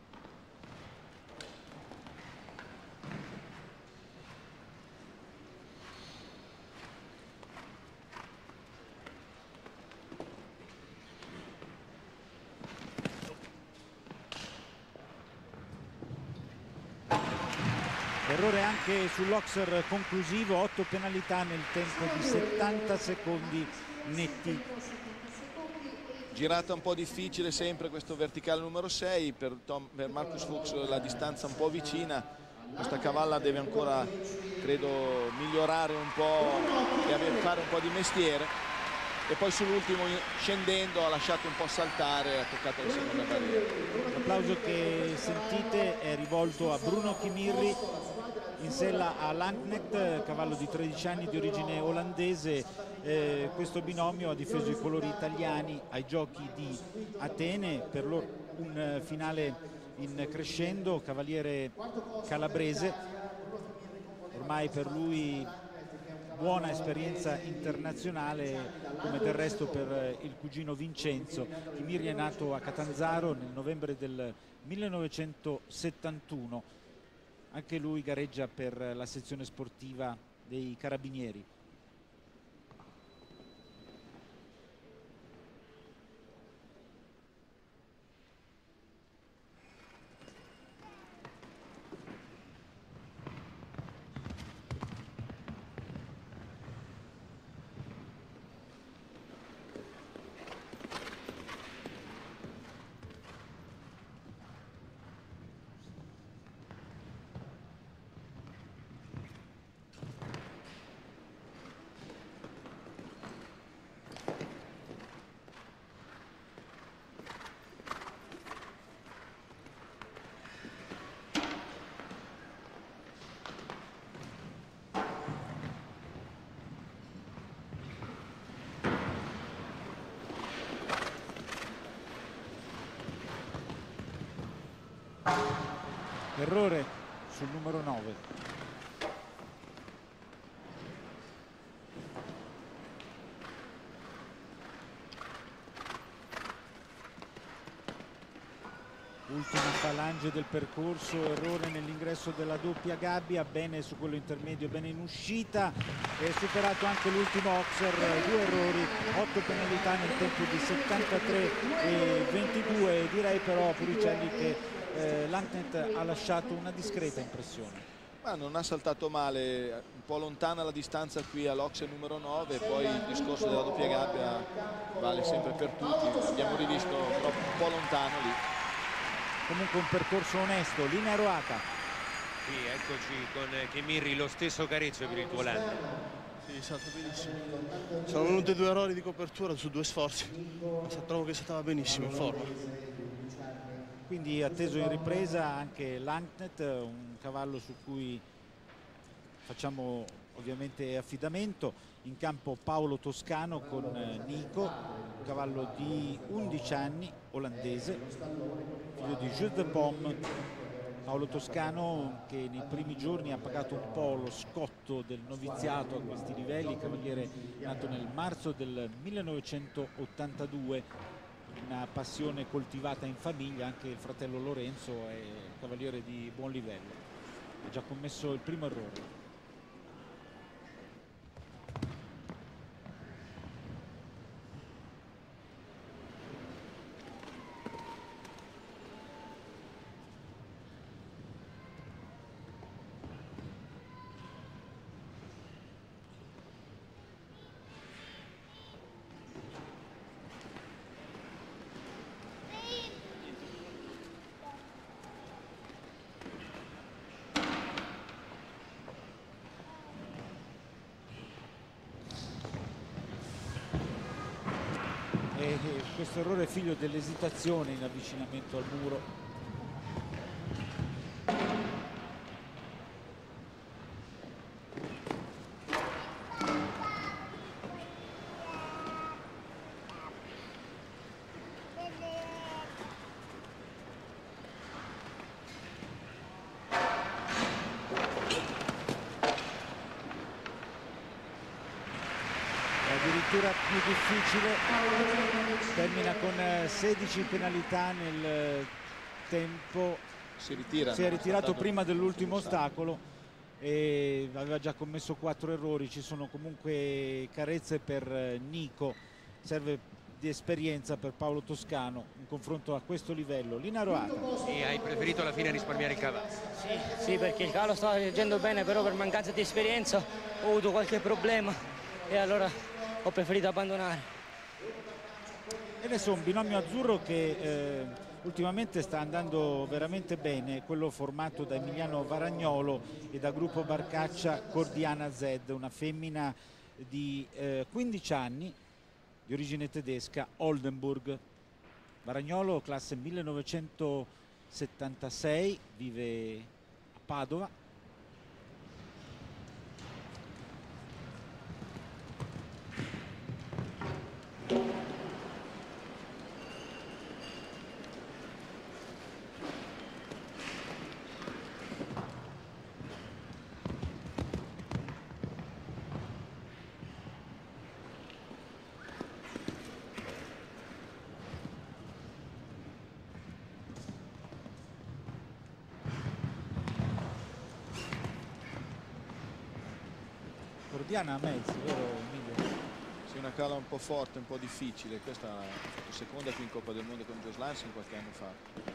Errore anche sull'Oxer conclusivo, 8 penalità nel tempo di 70 secondi netti. Girata un po' difficile sempre questo verticale numero 6 per Marcus Fuchs, la distanza un po' vicina. Questa cavalla deve ancora, credo, migliorare un po' e fare un po' di mestiere, e poi sull'ultimo scendendo ha lasciato un po' saltare, ha toccato la seconda barriera. L'applauso che sentite è rivolto a Bruno Chimirri, in sella a Lanknet, cavallo di 13 anni di origine olandese. Questo binomio ha difeso i colori italiani ai giochi di Atene, per loro un finale in crescendo, cavaliere calabrese, ormai per lui buona esperienza internazionale, come del resto per il cugino Vincenzo. Chimiri è nato a Catanzaro nel novembre del 1971, anche lui gareggia per la sezione sportiva dei Carabinieri. Errore sul numero 9. Ultima falange del percorso, errore nell'ingresso della doppia gabbia, bene su quello intermedio, bene in uscita, è superato anche l'ultimo Oxer, 2 errori, 8 penalità nel tempo di 73 e 22. Direi però, Puricelli, che Lanknet ha lasciato una discreta impressione. Ma non ha saltato male, un po' lontana la distanza qui all'Oxer numero 9, poi il discorso della doppia gabbia vale sempre per tutti, abbiamo rivisto però un po' lontano lì. Comunque un percorso onesto, linea roata. Sì, eccoci con Chimiri, lo stesso careccio per il tuo Lanknet. Sì, è stato benissimo. Sono venuti 2 errori di copertura su 2 sforzi, ma trovo che stava benissimo in forma. Quindi atteso in ripresa anche Lanknet, un cavallo su cui facciamo ovviamente affidamento. In campo Paolo Toscano con Nico, un cavallo di 11 anni, olandese, figlio di Jules de Pomme. Paolo Toscano che nei primi giorni ha pagato un po' lo scotto del noviziato a questi livelli, cavaliere nato nel marzo del 1982, una passione coltivata in famiglia. Anche il fratello Lorenzo è cavaliere di buon livello, ha già commesso il primo errore. Questo errore è figlio dell'esitazione in avvicinamento al muro. Addirittura più difficile, termina con 16 penalità nel tempo, si è ritirato prima dell'ultimo ostacolo e aveva già commesso 4 errori. Ci sono comunque carezze per Nico, serve di esperienza per Paolo Toscano in confronto a questo livello. Linea roata. E hai preferito alla fine risparmiare il cavallo? Sì, perché il cavallo stava reggendo bene, però per mancanza di esperienza ho avuto qualche problema e allora ho preferito abbandonare. E adesso un binomio azzurro che ultimamente sta andando veramente bene, quello formato da Emiliano Varagnolo e da Gruppo Barcaccia Cordiana Z, una femmina di 15 anni di origine tedesca, Oldenburg. Varagnolo classe 1976, vive a Padova, Diana a mezzi, vero Emilio? Sì, una cala un po' forte, un po' difficile. Questa è la seconda qui in Coppa del Mondo con Jos Lansen qualche anno fa.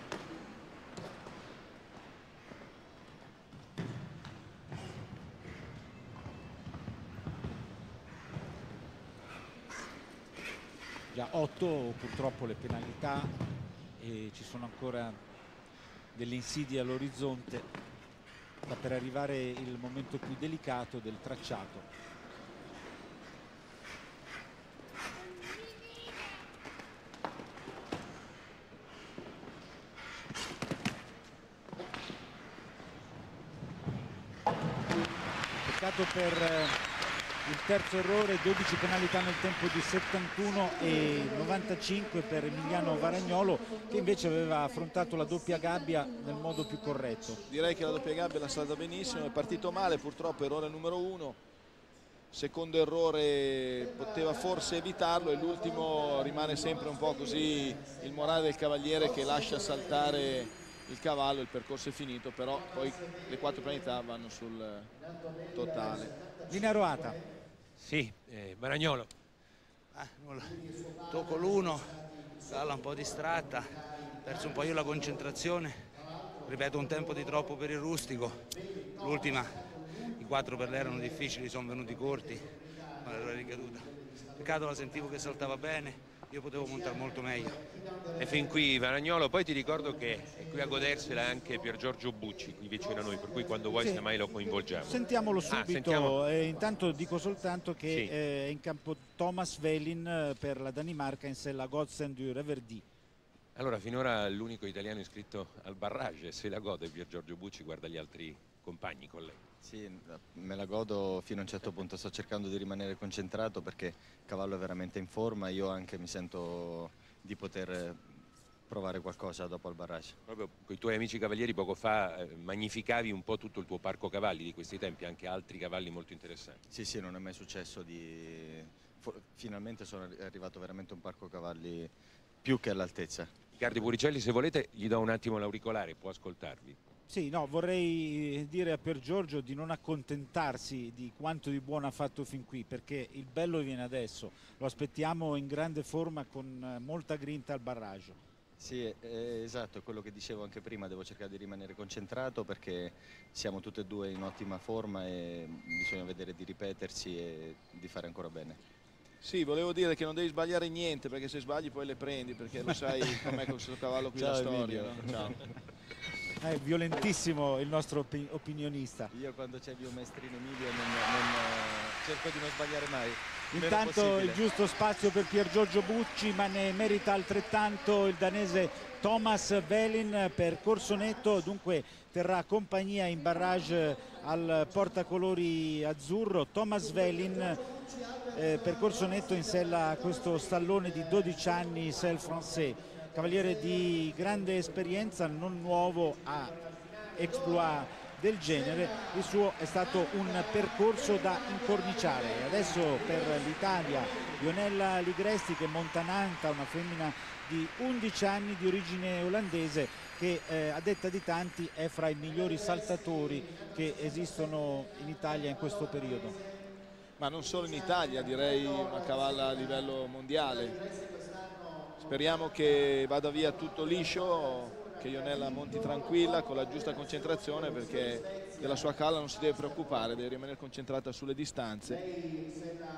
Già 8 purtroppo le penalità e ci sono ancora delle insidie all'orizzonte. Sta per arrivare il momento più delicato del tracciato. Peccato per il terzo errore, 12 penalità nel tempo di 71 e 95 per Emiliano Varagnolo, che invece aveva affrontato la doppia gabbia nel modo più corretto. Direi che la doppia gabbia l'ha stata benissimo, è partito male, purtroppo errore numero 1. Secondo errore poteva forse evitarlo e l'ultimo rimane sempre un po' così il morale del cavaliere che lascia saltare il cavallo, il percorso è finito, però poi le 4 penalità vanno sul totale. Linea Roata. Sì, Varagnolo. Tocco l'1, Galla un po' distratta, perso un po' io la concentrazione, ripeto un tempo di troppo per il rustico, l'ultima, i 4 per lei erano difficili, sono venuti corti, ma l'errore è ricaduta. Peccato, la sentivo che saltava bene, io potevo montare molto meglio. E fin qui Varagnolo, poi ti ricordo che è qui a godersela anche Pier Giorgio Bucci, qui vicino a noi, per cui quando vuoi semmai lo coinvolgiamo. Sentiamolo subito, sentiamo. Intanto dico soltanto che Sì. è in campo Thomas Velin per la Danimarca in sella Godsen du Reverdy. Allora, finora l'unico italiano iscritto al barrage, se la gode Pier Giorgio Bucci, guarda gli altri compagni, colleghi. Sì, me la godo fino a un certo punto, sto cercando di rimanere concentrato perché il cavallo è veramente in forma, io anche mi sento di poter provare qualcosa dopo il barrage. Proprio con i tuoi amici cavalieri poco fa magnificavi un po' tutto il tuo parco cavalli di questi tempi, anche altri cavalli molto interessanti. Sì, non è mai successo finalmente sono arrivato veramente a un parco cavalli più che all'altezza. Riccardo Puricelli, se volete gli do un attimo l'auricolare, può ascoltarvi. Sì, no, vorrei dire a Pier Giorgio di non accontentarsi di quanto di buono ha fatto fin qui, perché il bello viene adesso, lo aspettiamo in grande forma con molta grinta al barrage. Sì, esatto, è quello che dicevo anche prima, devo cercare di rimanere concentrato perché siamo tutti e due in ottima forma e bisogna vedere di ripetersi e di fare ancora bene. Sì, volevo dire che non devi sbagliare niente perché se sbagli poi le prendi, perché lo sai com'è con questo cavallo qui. Ciao, la storia. Emilio. No? Ciao. È violentissimo il nostro opinionista. Io quando c'è il mio maestrino Emilio cerco di non sbagliare mai. Intanto il giusto spazio per Pier Giorgio Bucci, ma ne merita altrettanto il danese Thomas Velin per corso netto, dunque terrà compagnia in barrage al portacolori azzurro. Thomas Velin per corso netto in sella a questo stallone di 12 anni, Selle Français, cavaliere di grande esperienza, non nuovo a exploit del genere. Il suo è stato un percorso da incorniciare. Adesso per l'Italia Ionella Ligresti che monta Nanta, una femmina di 11 anni di origine olandese che a detta di tanti è fra i migliori saltatori che esistono in Italia in questo periodo. Ma non solo in Italia, direi una cavalla a livello mondiale. Speriamo che vada via tutto liscio, che Ionella monti tranquilla con la giusta concentrazione, perché della sua calla non si deve preoccupare, deve rimanere concentrata sulle distanze.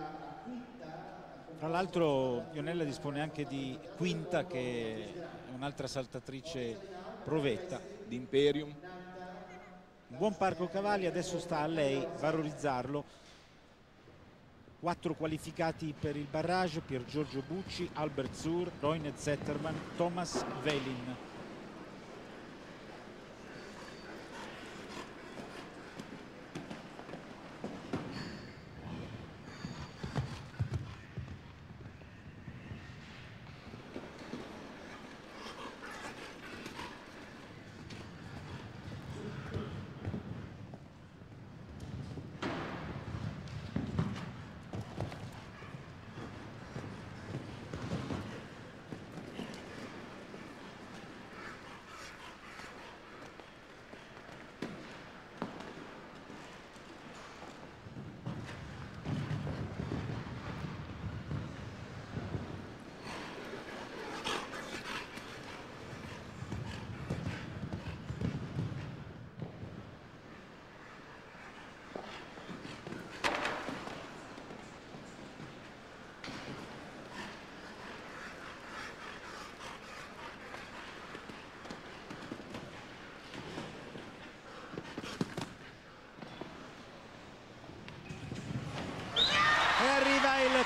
Tra l'altro Ionella dispone anche di Quinta, che è un'altra saltatrice provetta. Di Imperium. Un buon parco cavalli, adesso sta a lei valorizzarlo. 4 qualificati per il barrage: Pier Giorgio Bucci, Albert Zur, Roine Zetterman, Thomas Velin.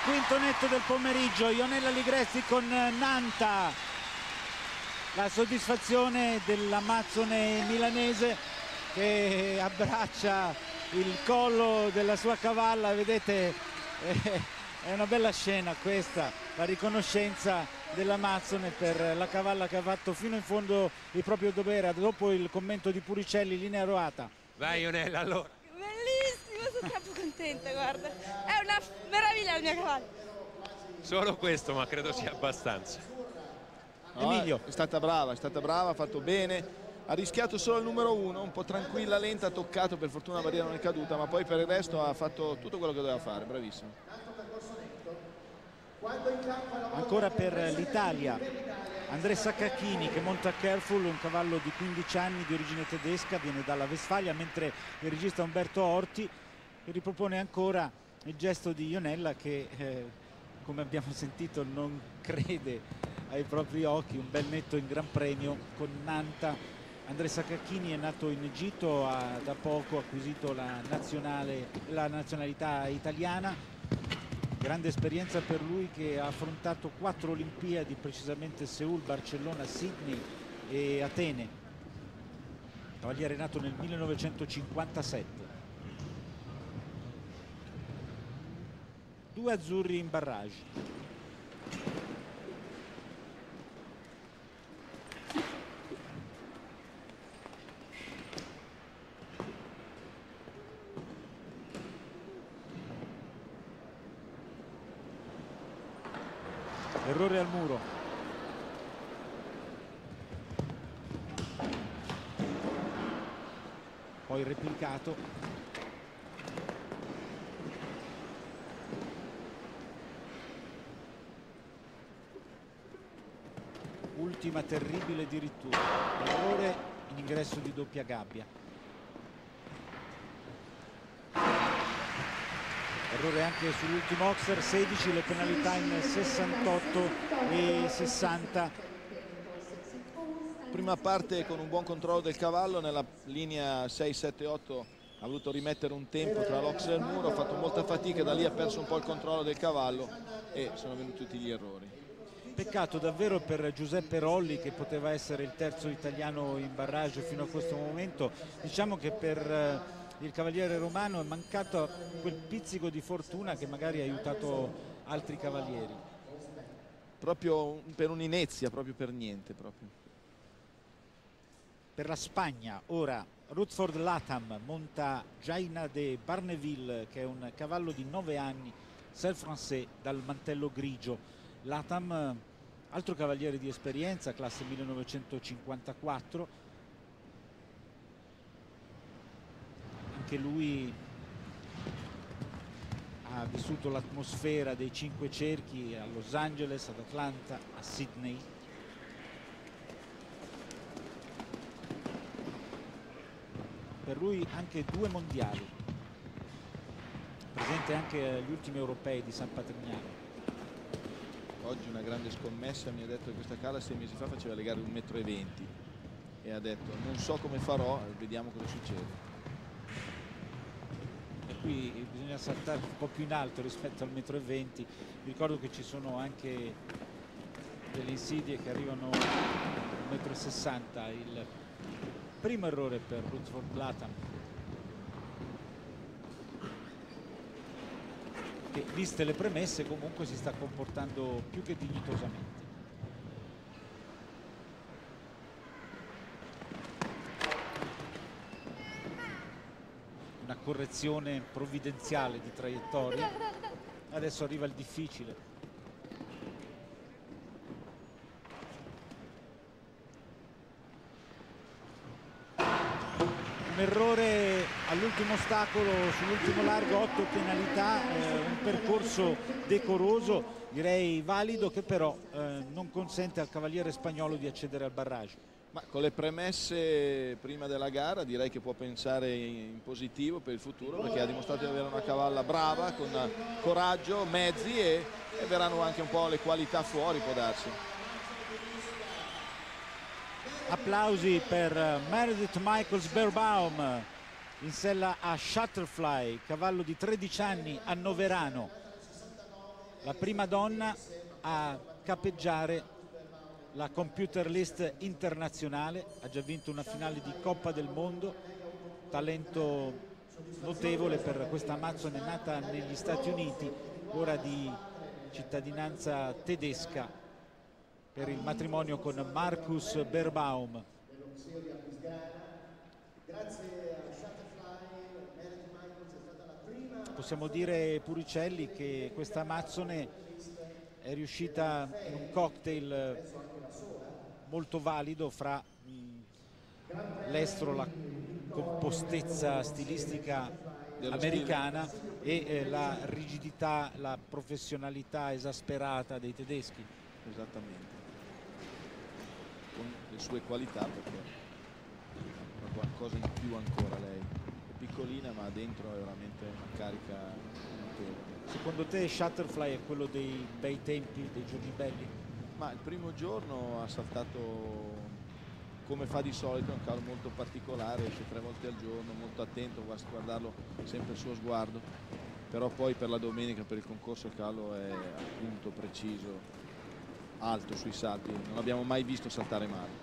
quinto netto del pomeriggio, Ionella Ligresti con Nanta. La soddisfazione dell'amazzone milanese che abbraccia il collo della sua cavalla, vedete, è una bella scena questa, la riconoscenza dell'amazzone per la cavalla che ha fatto fino in fondo il proprio dovere. Dopo il commento di Puricelli, linea Roata. Vai Ionella, allora. Bellissimo, sono troppo contenta, guarda, è una meraviglia la mia cavalla. Solo questo, ma credo sia abbastanza. No, Emilio. è stata brava, ha fatto bene. Ha rischiato solo il numero 1, un po' tranquilla, lenta, ha toccato, per fortuna la barriera non è caduta, ma poi per il resto ha fatto tutto quello che doveva fare, bravissimo. Ancora per l'Italia, André Saccacchini che monta Careful, un cavallo di 15 anni di origine tedesca, viene dalla Westfalia, mentre il regista Umberto Orti ripropone ancora il gesto di Ionella che come abbiamo sentito non crede ai propri occhi. Un bel netto in Gran Premio con Nanta. André Saccacchini è nato in Egitto, ha da poco acquisito la nazionalità italiana. Grande esperienza per lui, che ha affrontato 4 Olimpiadi, precisamente Seul, Barcellona, Sydney e Atene. Cavaliere nato nel 1957. 2 azzurri in barrage. Errore al muro. Poi replicato. Ultima terribile addirittura. Errore in ingresso di doppia gabbia. Errore anche sull'ultimo Oxer, 16 le penalità in 68 e 60. Prima parte con un buon controllo del cavallo, nella linea 6-7-8 ha voluto rimettere un tempo tra l'Oxer e il muro, ha fatto molta fatica, da lì ha perso un po' il controllo del cavallo e sono venuti tutti gli errori. Peccato davvero per Giuseppe Rolli, che poteva essere il terzo italiano in barrage fino a questo momento. Diciamo che per il cavaliere romano è mancato quel pizzico di fortuna che magari ha aiutato altri cavalieri. Proprio per un'inezia, proprio per niente. Proprio. Per la Spagna ora Rutherford Latham monta Jaina de Barneville, che è un cavallo di 9 anni, Celle Français, dal mantello grigio. Latham, altro cavaliere di esperienza, classe 1954. Anche lui ha vissuto l'atmosfera dei 5 cerchi a Los Angeles, ad Atlanta, a Sydney. Per lui anche 2 mondiali, presente anche agli ultimi europei di San Patrignano. Oggi una grande scommessa, mi ha detto che questa cala 6 mesi fa faceva le gare 1,20 m e ha detto non so come farò, vediamo cosa succede. Qui bisogna saltare un po' più in alto rispetto al 1,20 m. Vi ricordo che ci sono anche delle insidie che arrivano a 1,60 m. Il primo errore per Rutherford Latham, che viste le premesse comunque si sta comportando più che dignitosamente. Una correzione provvidenziale di traiettoria. Adesso arriva il difficile. Un errore all'ultimo ostacolo, sull'ultimo largo, 8 penalità, un percorso decoroso, direi valido, che però non consente al cavaliere spagnolo di accedere al barrage. Ma con le premesse prima della gara direi che può pensare in positivo per il futuro, perché ha dimostrato di avere una cavalla brava, con coraggio, mezzi e verranno anche un po' le qualità fuori, può darsi. Applausi per Meredith Michaels-Beerbaum in sella a Shutterfly, cavallo di 13 anni a Noverano. la prima donna a capeggiare la computer list internazionale, ha già vinto una finale di Coppa del Mondo, talento notevole per questa amazzone nata negli Stati Uniti, ora di cittadinanza tedesca per il matrimonio con Markus Berbaum. Possiamo dire, Puricelli, che questa amazzone è riuscita in un cocktail molto valido fra l'estro, la compostezza stilistica americana e la rigidità, la professionalità esasperata dei tedeschi. Esattamente, con le sue qualità, perché ha qualcosa in più ancora lei. È piccolina ma dentro è veramente una carica notevole. Secondo te Shutterfly è quello dei bei tempi, dei giorni belli? Ma il primo giorno ha saltato come fa di solito, è un cavallo molto particolare, esce 3 volte al giorno, molto attento, basta guardarlo sempre il suo sguardo, però poi per la domenica, per il concorso, il cavallo è appunto preciso, alto sui salti, non l'abbiamo mai visto saltare male.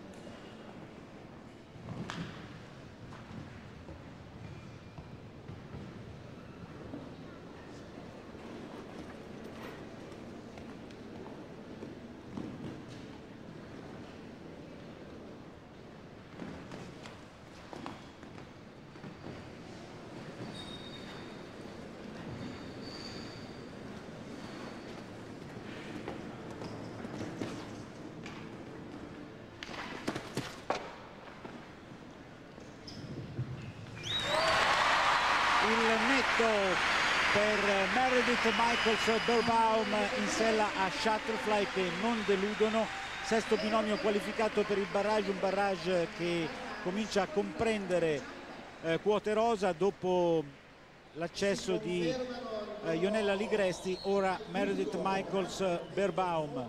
Per Meredith Michaels Berbaum in sella a Shutterfly, che non deludono. Sesto binomio qualificato per il barrage, un barrage che comincia a comprendere quote rosa dopo l'accesso di Ionella Ligresti. Ora Meredith Michaels Berbaum.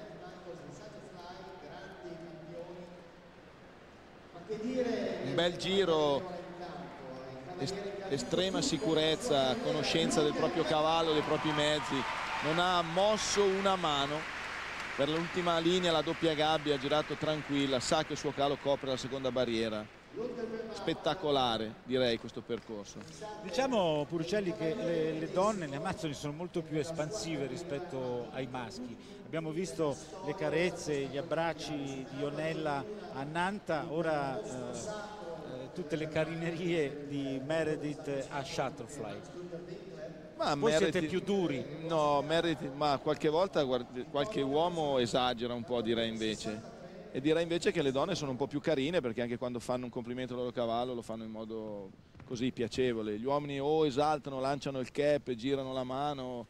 Un bel giro, estrema sicurezza, conoscenza del proprio cavallo, dei propri mezzi, non ha mosso una mano. Per l'ultima linea, la doppia gabbia, ha girato tranquilla, sa che il suo cavallo copre la seconda barriera. Spettacolare, direi, questo percorso. Diciamo, Puricelli, che le donne, le amazzoni, sono molto più espansive rispetto ai maschi. Abbiamo visto le carezze, gli abbracci di Ionella a Nanta, ora tutte le carinerie di Meredith a Shutterfly. Ma voi Meredith, siete più duri? No, Meredith, ma qualche volta qualche uomo esagera un po', direi invece. E direi invece che le donne sono un po' più carine, perché anche quando fanno un complimento al loro cavallo lo fanno in modo così piacevole. Gli uomini o esaltano, lanciano il cap, girano la mano.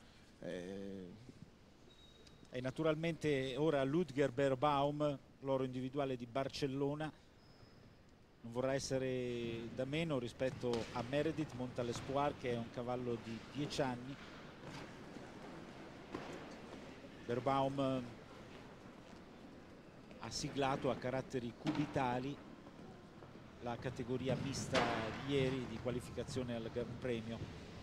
E naturalmente ora Ludger Berbaum, loro individuale di Barcellona, non vorrà essere da meno rispetto a Meredith, monta l'Espoir, che è un cavallo di 10 anni. Berbaum ha siglato a caratteri cubitali la categoria mista di ieri di qualificazione al Gran Premio.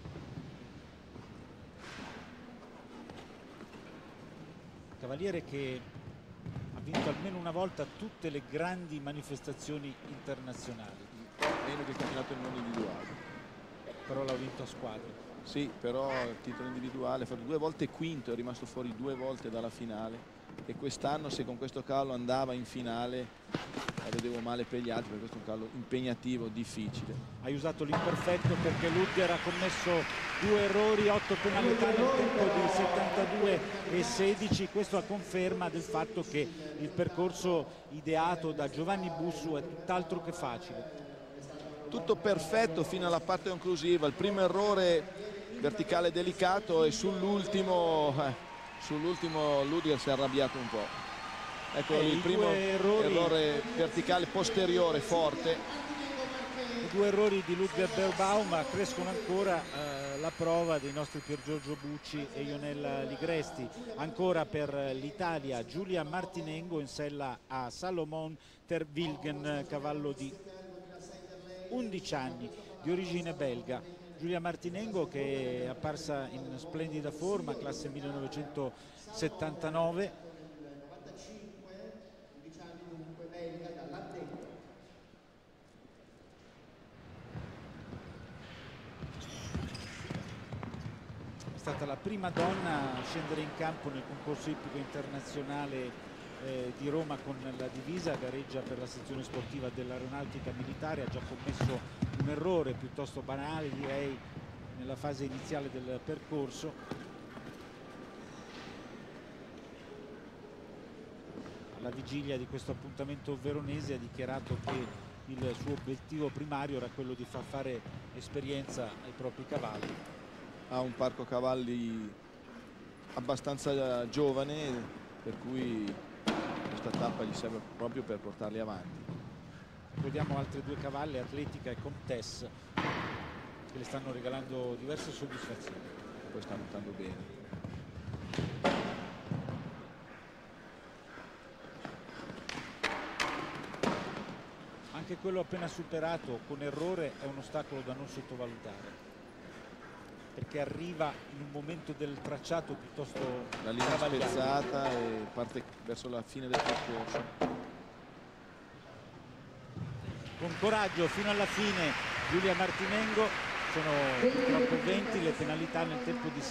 Cavaliere che ha vinto almeno una volta tutte le grandi manifestazioni internazionali. Meno che il campionato del mondo individuale. Però l'ha vinto a squadre. Sì, però il titolo individuale, ha fatto 2 volte quinto, è rimasto fuori 2 volte dalla finale. E quest'anno, se con questo cavallo andava in finale, la vedevo male per gli altri, perché questo è un cavallo impegnativo, difficile. Hai usato l'imperfetto perché Ludger ha commesso 2 errori, 8 penalità nel tempo di 72 e 16. Questo a conferma del fatto che il percorso ideato da Giovanni Bussu è tutt'altro che facile. Tutto perfetto fino alla parte conclusiva. Il primo errore verticale delicato, e sull'ultimo Ludger si è arrabbiato un po'. Ecco il primo errore verticale posteriore forte. I 2 errori di Ludger Berbaum accrescono ancora la prova dei nostri Pier Giorgio Bucci e Ionella Ligresti. Ancora per l'Italia Giulia Martinengo in sella a Salomon ter Wilgen, cavallo di 11 anni di origine belga. Giulia Martinengo, che è apparsa in splendida forma, classe 1979. È stata la prima donna a scendere in campo nel concorso ippico internazionale di Roma con la divisa, gareggia per la sezione sportiva dell'aeronautica militare. Ha già commesso un errore piuttosto banale, direi, nella fase iniziale del percorso. Alla vigilia di questo appuntamento veronese ha dichiarato che il suo obiettivo primario era quello di far fare esperienza ai propri cavalli. Ha un parco cavalli abbastanza giovane, per cui questa tappa gli serve proprio per portarli avanti. Vediamo altre due cavalle, Atletica e Comtesse, che le stanno regalando diverse soddisfazioni. Poi sta montando bene. Anche quello appena superato con errore è un ostacolo da non sottovalutare, perché arriva in un momento del tracciato piuttosto la linea spezzata e parte verso la fine del percorso. Con coraggio fino alla fine Giulia Martinengo. Sono purtroppo 20 le penalità nel tempo di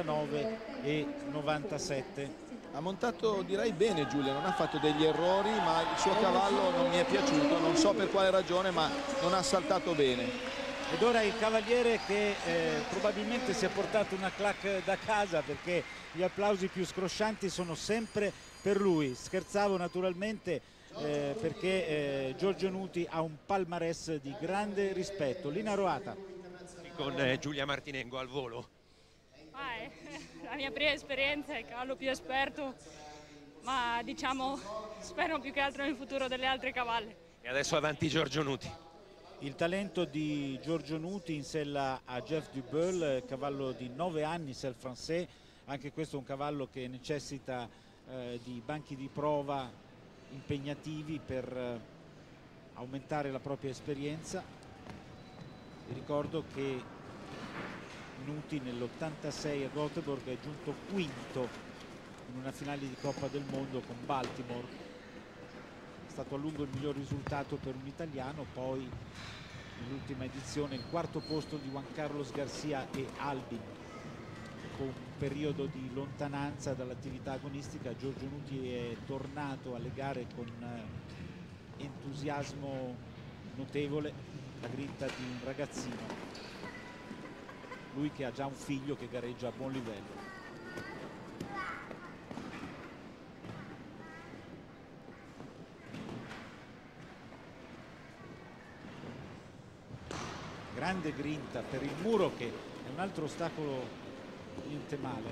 69,97. Ha montato, direi, bene Giulia, non ha fatto degli errori, ma il suo cavallo non mi è piaciuto, non so per quale ragione, ma non ha saltato bene. Ed ora il cavaliere che probabilmente si è portato una clac da casa, perché gli applausi più scroscianti sono sempre per lui. Scherzavo naturalmente, perché Giorgio Nuti ha un palmarès di grande rispetto. Lina Roata. Con Giulia Martinengo al volo. È la mia prima esperienza, è il cavallo più esperto, ma diciamo spero più che altro nel futuro delle altre cavalle. E adesso avanti Giorgio Nuti. Il talento di Giorgio Nuti in sella a Jeff Dubeul, cavallo di 9 anni, Celle Français. Anche questo è un cavallo che necessita di banchi di prova impegnativi per aumentare la propria esperienza. Vi ricordo che Nuti nell'86 a Göteborg è giunto quinto in una finale di Coppa del Mondo con Baltimore. È stato a lungo il miglior risultato per un italiano, poi nell'ultima edizione il quarto posto di Juan Carlos Garcia e Albin. Con un periodo di lontananza dall'attività agonistica, Giorgio Nuti è tornato alle gare con entusiasmo notevole, la grinta di un ragazzino, lui che ha già un figlio che gareggia a buon livello. Grande grinta per il muro, che è un altro ostacolo niente male.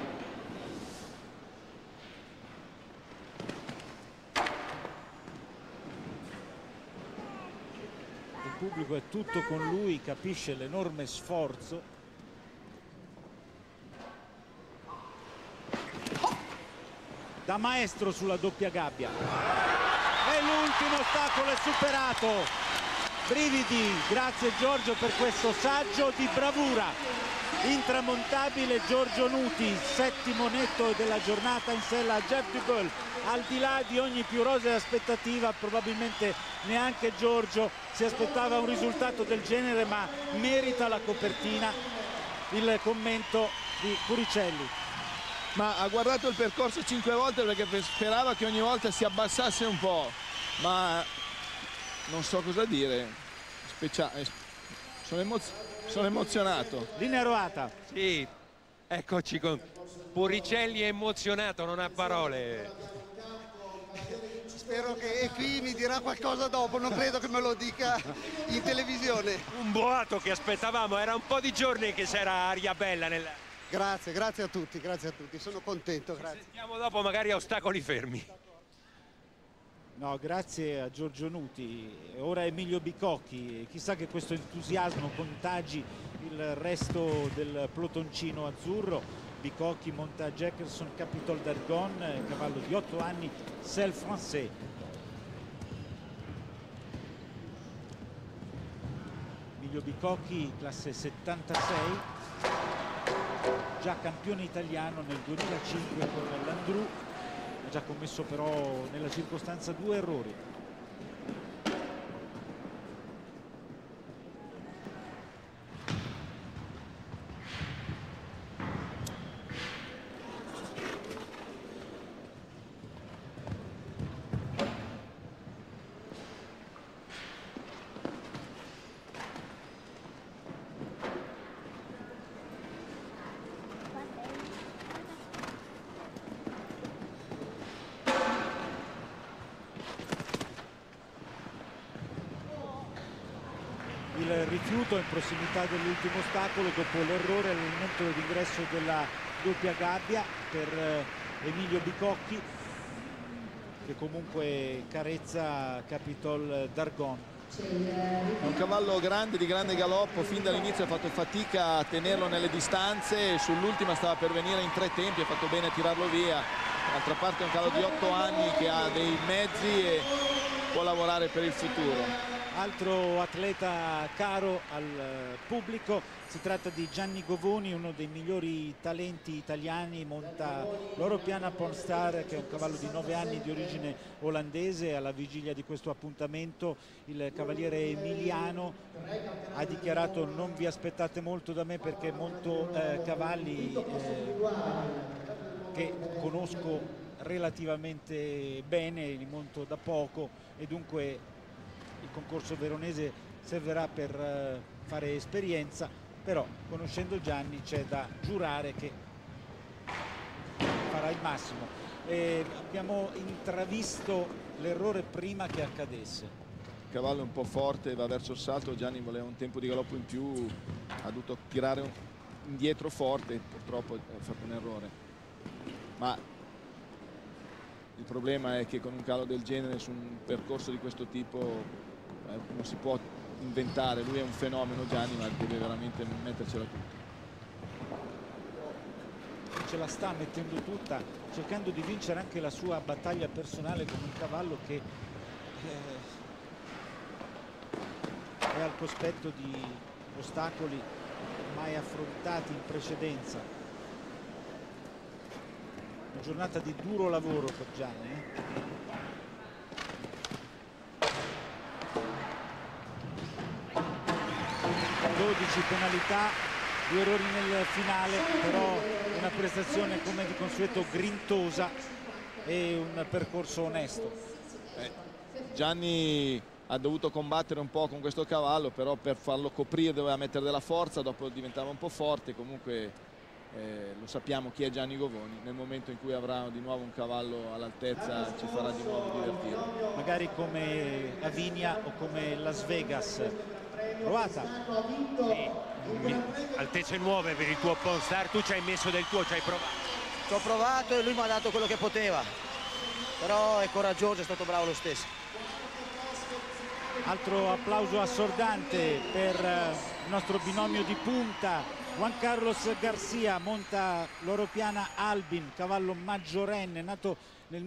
Il pubblico è tutto con lui, capisce l'enorme sforzo. Da maestro sulla doppia gabbia. E l'ultimo ostacolo è superato. Brividi, grazie Giorgio per questo saggio di bravura. Intramontabile Giorgio Nuti, settimo netto della giornata in sella a Jeff Dubeul. Al di là di ogni più rosea aspettativa, probabilmente neanche Giorgio si aspettava un risultato del genere, ma merita la copertina. Il commento di Puricelli. Ma ha guardato il percorso 5 volte perché sperava che ogni volta si abbassasse un po', ma non so cosa dire. Sono emozionato. Linea Roata. Sì, eccoci con Puricelli, è emozionato, non ha parole. Spero che qui mi dirà qualcosa dopo, non credo che me lo dica in televisione. Un boato che aspettavamo, era un po' di giorni che c'era aria bella nel... Grazie a tutti, sono contento, grazie. Sentiamo dopo magari a ostacoli fermi. No, grazie a Giorgio Nuti. Ora Emilio Bicocchi, chissà che questo entusiasmo contagi il resto del pelotoncino azzurro. Bicocchi monta Jackerson Capitol d'Argonne, cavallo di 8 anni, Celle Français. Emilio Emilio Bicocchi, classe 76, già campione italiano nel 2005 con l'Andrew, ha già commesso però nella circostanza 2 errori. Il rifiuto in prossimità dell'ultimo ostacolo dopo l'errore al momento dell'ingresso della doppia gabbia per Emilio Bicocchi, che comunque carezza Capitol Dargon. È un cavallo grande, di grande galoppo, fin dall'inizio ha fatto fatica a tenerlo nelle distanze, sull'ultima stava per venire in 3 tempi, ha fatto bene a tirarlo via. D'altra parte è un cavallo di 8 anni che ha dei mezzi e può lavorare per il futuro. Altro atleta caro al pubblico, si tratta di Gianni Govoni, uno dei migliori talenti italiani, monta l'Europeana Pornstar, che è un cavallo di 9 anni di origine olandese. Alla vigilia di questo appuntamento il cavaliere Emiliano ha dichiarato: non vi aspettate molto da me perché monto cavalli che conosco relativamente bene, li monto da poco e dunque il concorso veronese servirà per fare esperienza, però conoscendo Gianni c'è da giurare che farà il massimo. Abbiamo intravisto l'errore prima che accadesse. Il cavallo è un po' forte, va verso il salto, Gianni voleva un tempo di galoppo in più, ha dovuto tirare indietro forte, purtroppo ha fatto un errore. Ma il problema è che con un cavallo del genere su un percorso di questo tipo non si può inventare, lui è un fenomeno Gianni, ma deve veramente mettercela tutta. Ce la sta mettendo tutta, cercando di vincere anche la sua battaglia personale con un cavallo che è al cospetto di ostacoli mai affrontati in precedenza. Una giornata di duro lavoro per Gianni. 12 penalità, 2 errori nel finale, però una prestazione come di consueto grintosa e un percorso onesto. Gianni ha dovuto combattere un po' con questo cavallo, però per farlo coprire doveva mettere della forza, dopo diventava un po' forte. Comunque lo sappiamo chi è Gianni Govoni, nel momento in cui avrà di nuovo un cavallo all'altezza ci farà di nuovo divertire. Magari come Avinia o come Las Vegas. Provata. Altezze nuove per il tuo Pornstar, tu ci hai messo del tuo, ci hai provato. Ci ho provato e lui mi ha dato quello che poteva, però è coraggioso, è stato bravo lo stesso. Altro applauso assordante per il nostro binomio di punta. Juan Carlos Garcia monta l'Europeana Albin, cavallo maggiorenne, nato nel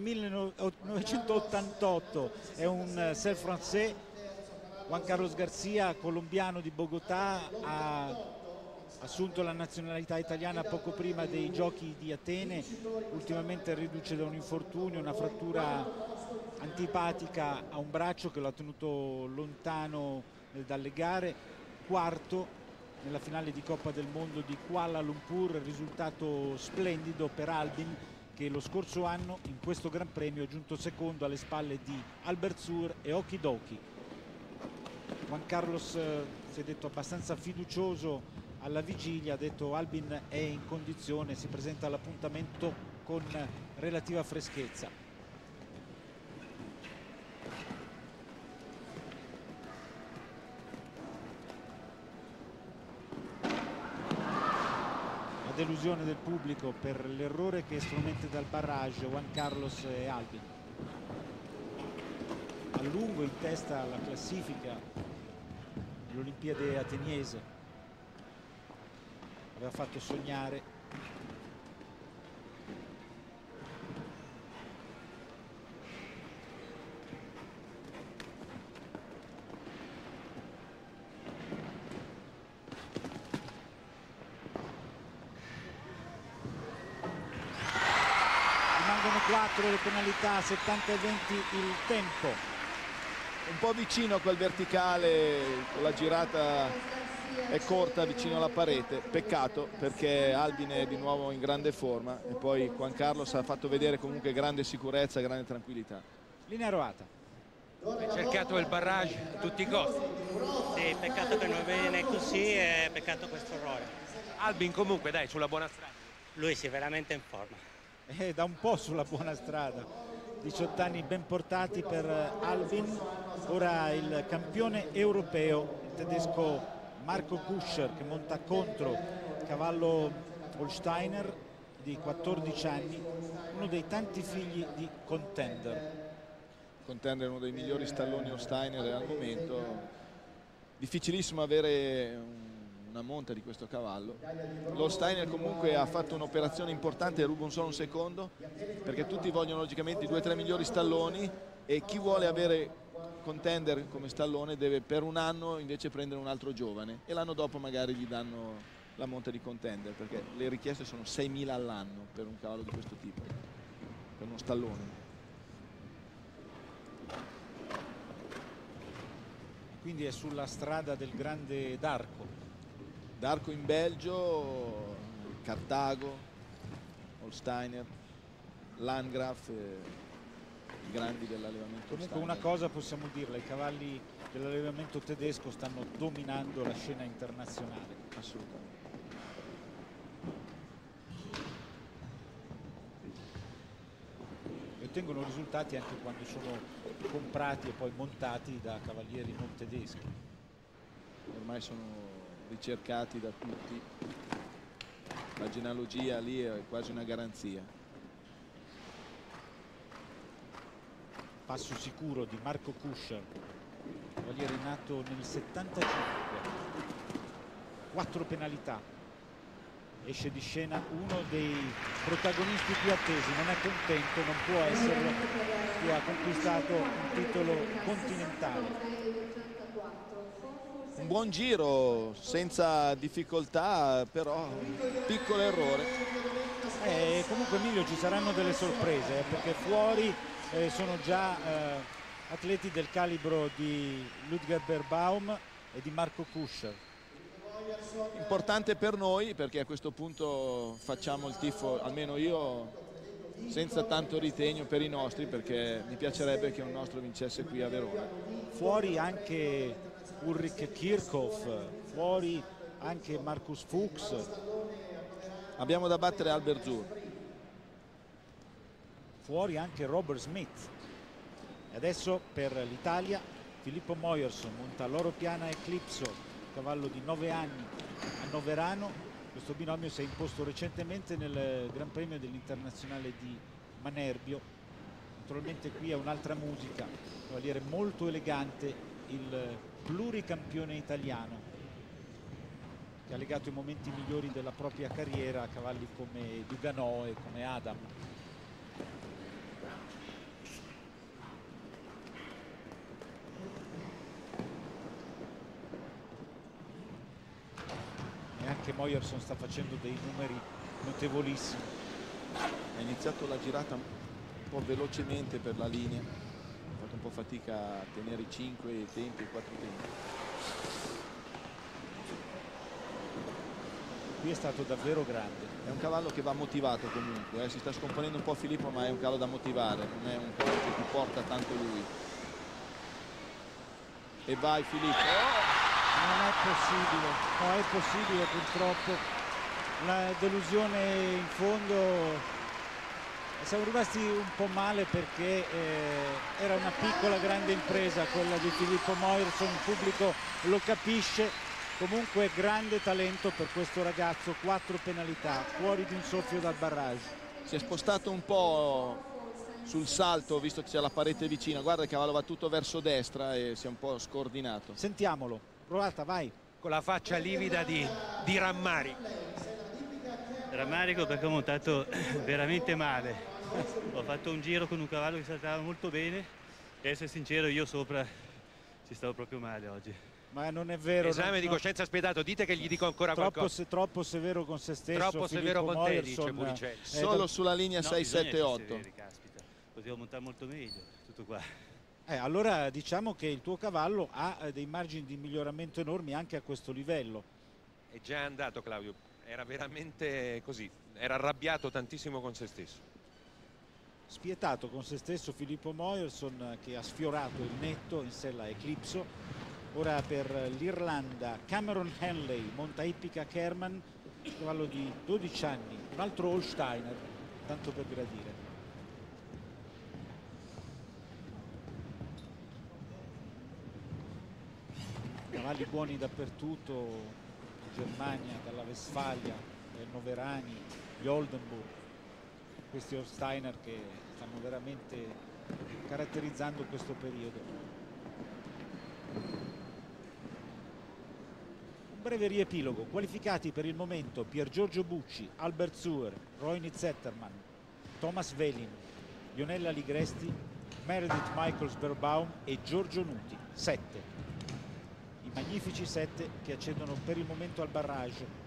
1988, è un self français. Juan Carlos Garcia, colombiano di Bogotà, ha assunto la nazionalità italiana poco prima dei giochi di Atene, ultimamente riduce da un infortunio, una frattura antipatica a un braccio che lo ha tenuto lontano dalle gare. Quarto nella finale di Coppa del Mondo di Kuala Lumpur, risultato splendido per Albin, che lo scorso anno in questo Gran Premio è giunto secondo alle spalle di Albert Sur e Okidoki. Juan Carlos si è detto abbastanza fiducioso alla vigilia, ha detto Albin è in condizione, si presenta all'appuntamento con relativa freschezza. La delusione del pubblico per l'errore che stromette dal barrage Juan Carlos e Albin. A lungo in testa alla classifica l'Olimpiade ateniese, aveva fatto sognare. 4 le penalità, 70 e 20 il tempo. Un po' vicino a quel verticale, con la girata è corta vicino alla parete, peccato perché Albin è di nuovo in grande forma e poi Juan Carlos ha fatto vedere comunque grande sicurezza, grande tranquillità. Linea Roata. Ha cercato il barrage a tutti i costi. Sì, peccato che non viene così e peccato questo errore. Albin comunque dai, sulla buona strada. Lui si è veramente in forma. È da un po' sulla buona strada. 18 anni ben portati per Albin. Ora il campione europeo, il tedesco Marco Kuscher, che monta contro cavallo Holsteiner di 14 anni, uno dei tanti figli di Contender. Contender è uno dei migliori stalloni Holsteiner al momento. Difficilissimo avere una monta di questo cavallo. L'Holsteiner comunque ha fatto un'operazione importante, ruba solo un secondo, perché tutti vogliono logicamente i 2 o 3 migliori stalloni e chi vuole avere Contender come stallone deve per un anno invece prendere un altro giovane e l'anno dopo magari gli danno la monta di Contender, perché le richieste sono 6.000 all'anno per un cavallo di questo tipo, per uno stallone. Quindi è sulla strada del grande Darco. Darco in Belgio, Cartago, Holsteiner, Landgraf, i grandi dell'allevamento. Comunque Holsteiner. una cosa possiamo dirla, i cavalli dell'allevamento tedesco stanno dominando la scena internazionale. Assolutamente. E ottengono risultati anche quando sono comprati e poi montati da cavalieri non tedeschi. Ormai sono ricercati da tutti, la genealogia lì è quasi una garanzia. Passo sicuro di Marco Kuscher, cavaliere nato nel 75. 4 penalità. Esce di scena uno dei protagonisti più attesi, non è contento, non può esserlo, che ha conquistato un titolo continentale. Un buon giro, senza difficoltà, però un piccolo errore. Comunque Emilio, ci saranno delle sorprese, perché fuori sono già atleti del calibro di Ludger Beerbaum e di Marco Kuscher. Importante per noi, perché a questo punto facciamo il tifo, almeno io, senza tanto ritegno per i nostri, perché mi piacerebbe che un nostro vincesse qui a Verona. Fuori anche Ulrich Kirchhoff, fuori anche Markus Fuchs. Abbiamo da battere Albert Zur. Fuori anche Robert Smith. E adesso per l'Italia Filippo Moyerson monta Loro Piana Eclipso, cavallo di 9 anni a Noverano. Questo binomio si è imposto recentemente nel Gran Premio dell'Internazionale di Manerbio. Naturalmente qui è un'altra musica, cavaliere molto elegante, il pluricampione italiano, che ha legato i momenti migliori della propria carriera a cavalli come Duganò e come Adam. E anche Moyerson sta facendo dei numeri notevolissimi. Ha iniziato la girata un po' velocemente per la linea, ha fatto un po' fatica a tenere i 5 tempi e i 4 tempi. Qui è stato davvero grande. È un cavallo che va motivato comunque, si sta scomponendo un po' Filippo, ma è un cavallo da motivare, non è un cavallo che ti porta tanto lui. E vai Filippo. Non è possibile, no, è possibile purtroppo. La delusione in fondo. Siamo rimasti un po' male perché era una piccola grande impresa quella di Filippo Moyerson, il pubblico lo capisce. Comunque grande talento per questo ragazzo, 4 penalità, fuori di un soffio dal barrage. Si è spostato un po' sul salto, visto che c'è la parete vicina. Guarda, il cavallo va tutto verso destra e si è un po' scordinato. Sentiamolo, provata, vai. Con la faccia livida di rammarico. Rammarico perché ho montato veramente male. Ho fatto un giro con un cavallo che saltava molto bene e, essere sincero, io sopra Ci stavo proprio male oggi. Ma non è vero. Esame di coscienza spietato, dite che gli dico ancora qualcosa. Troppo severo con se stesso. Troppo severo con te, dice Moyerson, Buricelli. Solo sulla linea 6, 7, 8. Caspita, potevo montare molto meglio, tutto qua. Allora diciamo che il tuo cavallo ha dei margini di miglioramento enormi anche a questo livello. È già andato Claudio, era veramente così, era arrabbiato tantissimo con se stesso. Spietato con se stesso Filippo Moyerson, che ha sfiorato il netto in sella Eclipso. Ora per l'Irlanda Cameron Henley, monta ippica Kerman, cavallo di 12 anni, un altro Holsteiner, tanto per gradire. Cavalli buoni dappertutto, in Germania, dalla Westfalia, dai Noverani, gli Oldenburg, questi Holsteiner che stanno veramente caratterizzando questo periodo. Un breve riepilogo: qualificati per il momento Pier Giorgio Bucci, Albert Suer, Roine Zetterman, Thomas Velin, Ionella Ligresti, Meredith Michaels Berbaum e Giorgio Nuti. 7. I magnifici 7 che accedono per il momento al barrage.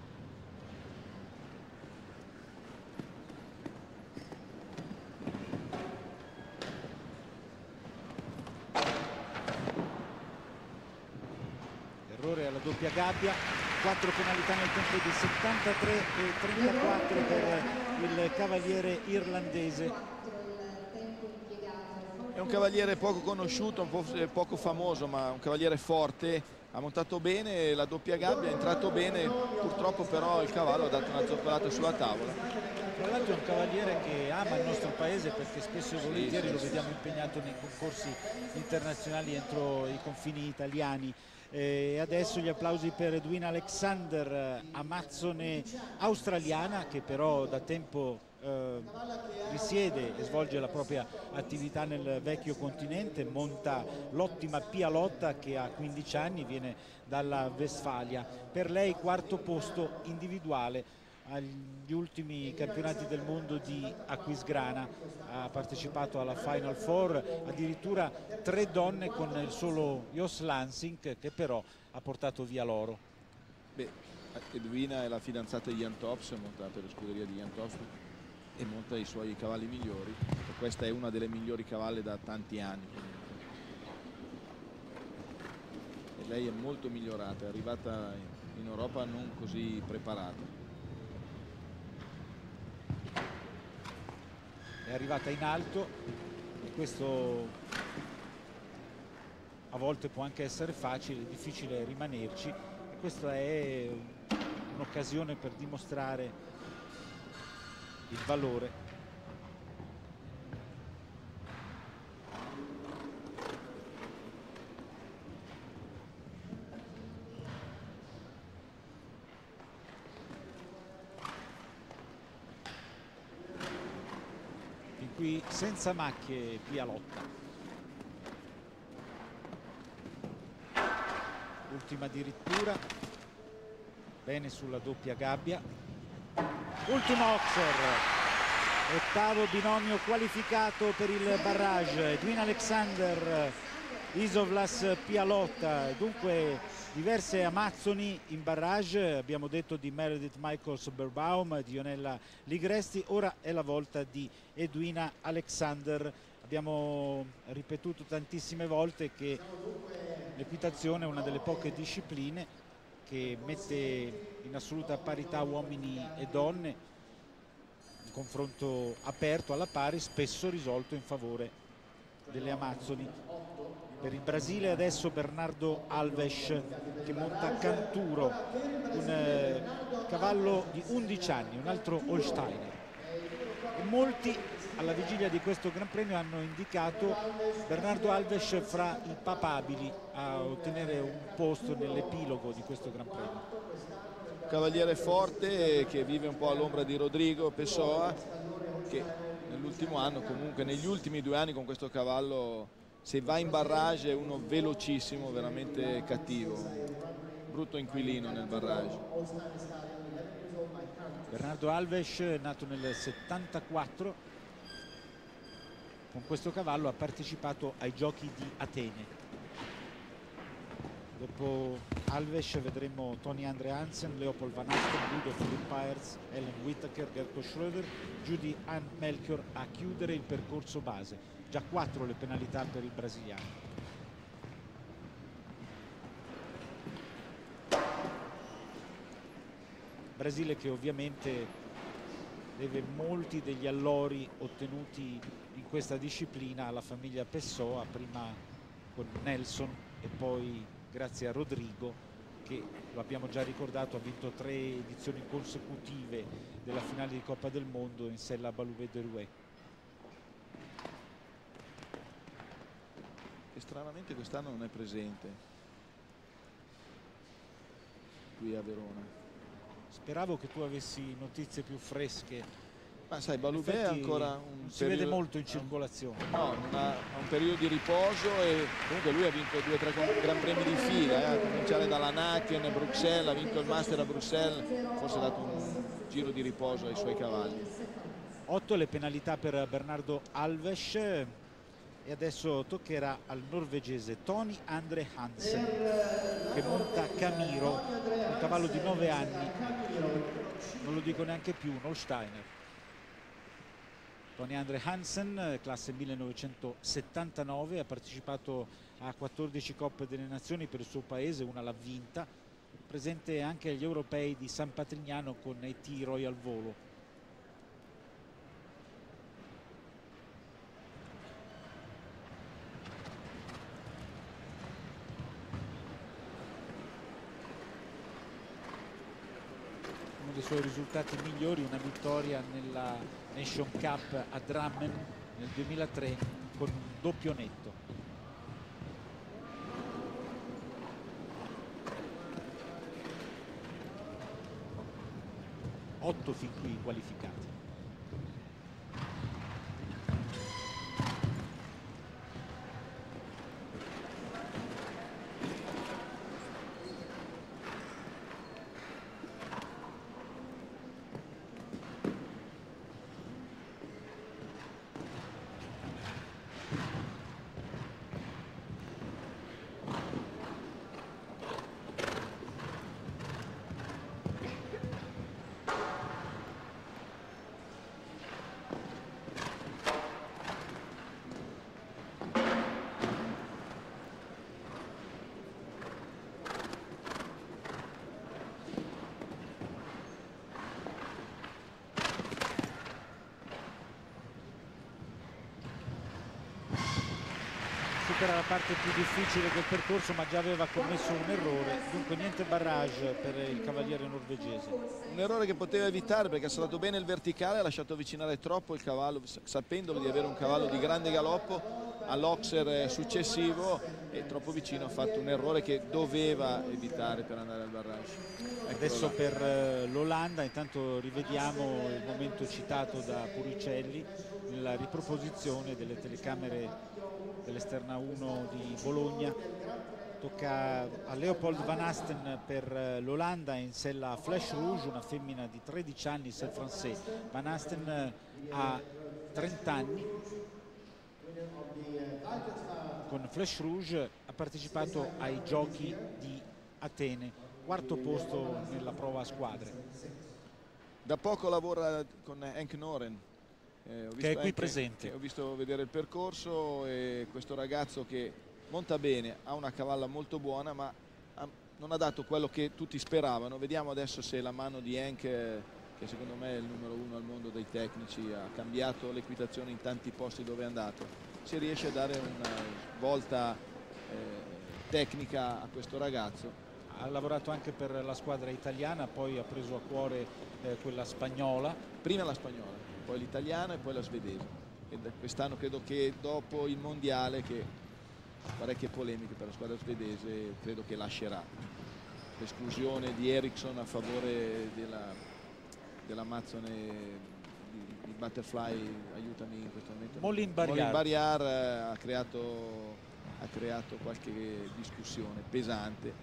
Errore alla doppia gabbia, 4 penalità nel tempo di 73 e 34 per il cavaliere irlandese. È un cavaliere poco conosciuto, un po' poco famoso, ma un cavaliere forte, ha montato bene la doppia gabbia, è entrato bene, purtroppo però il cavallo ha dato una zoccolata sulla tavola. Tra l'altro è un cavaliere che ama il nostro paese, perché spesso e volentieri lo vediamo impegnato nei concorsi internazionali entro i confini italiani. Adesso gli applausi per Edwin Alexander, amazzone australiana che però da tempo risiede e svolge la propria attività nel vecchio continente, monta l'ottima Pia Lotta che ha 15 anni, viene dalla Westfalia. Per lei 4° posto individuale agli ultimi campionati del mondo di Aquisgrana, ha partecipato alla Final Four, addirittura 3 donne con il solo Jos Lansing che però ha portato via l'oro. Edwina è la fidanzata di Jan Tops, monta per la scuderia di Jan Tops e monta i suoi cavalli migliori, e questa è una delle migliori cavalle da tanti anni. E lei è molto migliorata, è arrivata in Europa non così preparata. È arrivata in alto e questo a volte può anche essere facile, difficile rimanerci, e questa è un'occasione per dimostrare il valore . Qui senza macchie Pia Lotta. Ultima addirittura, bene sulla doppia gabbia. Ultimo Oxer, 8° binomio qualificato per il barrage. Edwin Alexander, Isovlas Pia Lotta, dunque diverse amazzoni in barrage. Abbiamo detto di Meredith Michaels Berbaum, di Ionella Ligresti, ora è la volta di Edwina Alexander. Abbiamo ripetuto tantissime volte che l'equitazione è una delle poche discipline che mette in assoluta parità uomini e donne, un confronto aperto alla pari, spesso risolto in favore delle amazzoni. Per il Brasile adesso Bernardo Alves che monta Canturo, un cavallo di 11 anni, un altro Holsteiner. E molti alla vigilia di questo Gran Premio hanno indicato Bernardo Alves fra i papabili a ottenere un posto nell'epilogo di questo Gran Premio. Cavaliere forte che vive un po' all'ombra di Rodrigo Pessoa, che nell'ultimo anno, comunque negli ultimi 2 anni con questo cavallo, se va in barrage è uno velocissimo, veramente cattivo, brutto inquilino nel barrage. Bernardo Alves, nato nel 74, con questo cavallo ha partecipato ai Giochi di Atene. Dopo Alves vedremo Tony Andre Hansen, Leopold Van Asten, Ludo Philipp Paerts, Ellen Whittaker, Gerko Schröder, Judy Ann Melchior a chiudere il percorso base. Già 4 le penalità per il brasiliano. Brasile che ovviamente deve molti degli allori ottenuti in questa disciplina alla famiglia Pessoa, prima con Nelson e poi grazie a Rodrigo, che lo abbiamo già ricordato ha vinto 3 edizioni consecutive della finale di Coppa del Mondo in sella Balouvet-Derouet. Che stranamente quest'anno non è presente qui a Verona. Speravo che tu avessi notizie più fresche. Ma sai, Balouvet è ancora un si vede molto in circolazione. No, ha un periodo di riposo e comunque lui ha vinto 2 o 3 gran premi di fila, a cominciare dalla Naken, Bruxelles, ha vinto il Master a Bruxelles, forse ha dato un giro di riposo ai suoi cavalli. 8 le penalità per Bernardo Alves e adesso toccherà al norvegese Tony Andre Hansen che monta Camiro, un cavallo di 9 anni, non lo dico neanche più, un Holsteiner. Tony Andre Hansen, classe 1979, ha partecipato a 14 Coppe delle Nazioni per il suo paese, una l'ha vinta, presente anche agli europei di San Patrignano con ET Royal Volo. Uno dei suoi risultati migliori, una vittoria nella Nation Cup a Drammen nel 2003 con un doppio netto. Otto fin qui qualificati. Era la parte più difficile del percorso, ma già aveva commesso un errore, dunque niente barrage per il cavaliere norvegese. Un errore che poteva evitare perché ha saltato bene il verticale, ha lasciato avvicinare troppo il cavallo, sapendolo di avere un cavallo di grande galoppo all'Oxer successivo, e troppo vicino ha fatto un errore che doveva evitare per andare al barrage. Adesso per l'Olanda intanto rivediamo il momento citato da Puricelli nella riproposizione delle telecamere dell'esterna 1 di Bologna. Tocca a Leopold Van Asten per l'Olanda in sella Flash Rouge, una femmina di 13 anni, Celle Français. Van Asten ha 30 anni, con Flash Rouge ha partecipato ai giochi di Atene, 4° posto nella prova a squadre. Da poco lavora con Henk Noren, che è qui presente. Ho visto vedere il percorso, e questo ragazzo che monta bene, ha una cavalla molto buona, ma non ha dato quello che tutti speravano. Vediamo adesso se la mano di Henk, che secondo me è il numero 1 al mondo dei tecnici, ha cambiato l'equitazione in tanti posti dove è andato, se riesce a dare una svolta tecnica a questo ragazzo. Ha lavorato anche per la squadra italiana, poi ha preso a cuore quella spagnola. Prima la spagnola, poi l'italiana e poi la svedese. E quest'anno credo che dopo il mondiale, che parecchie polemiche per la squadra svedese, credo che lascerà. L'esclusione di Eriksson a favore dell'Amazzone di Butterfly, aiutami in questo momento. Molin Barriar ha creato qualche discussione pesante,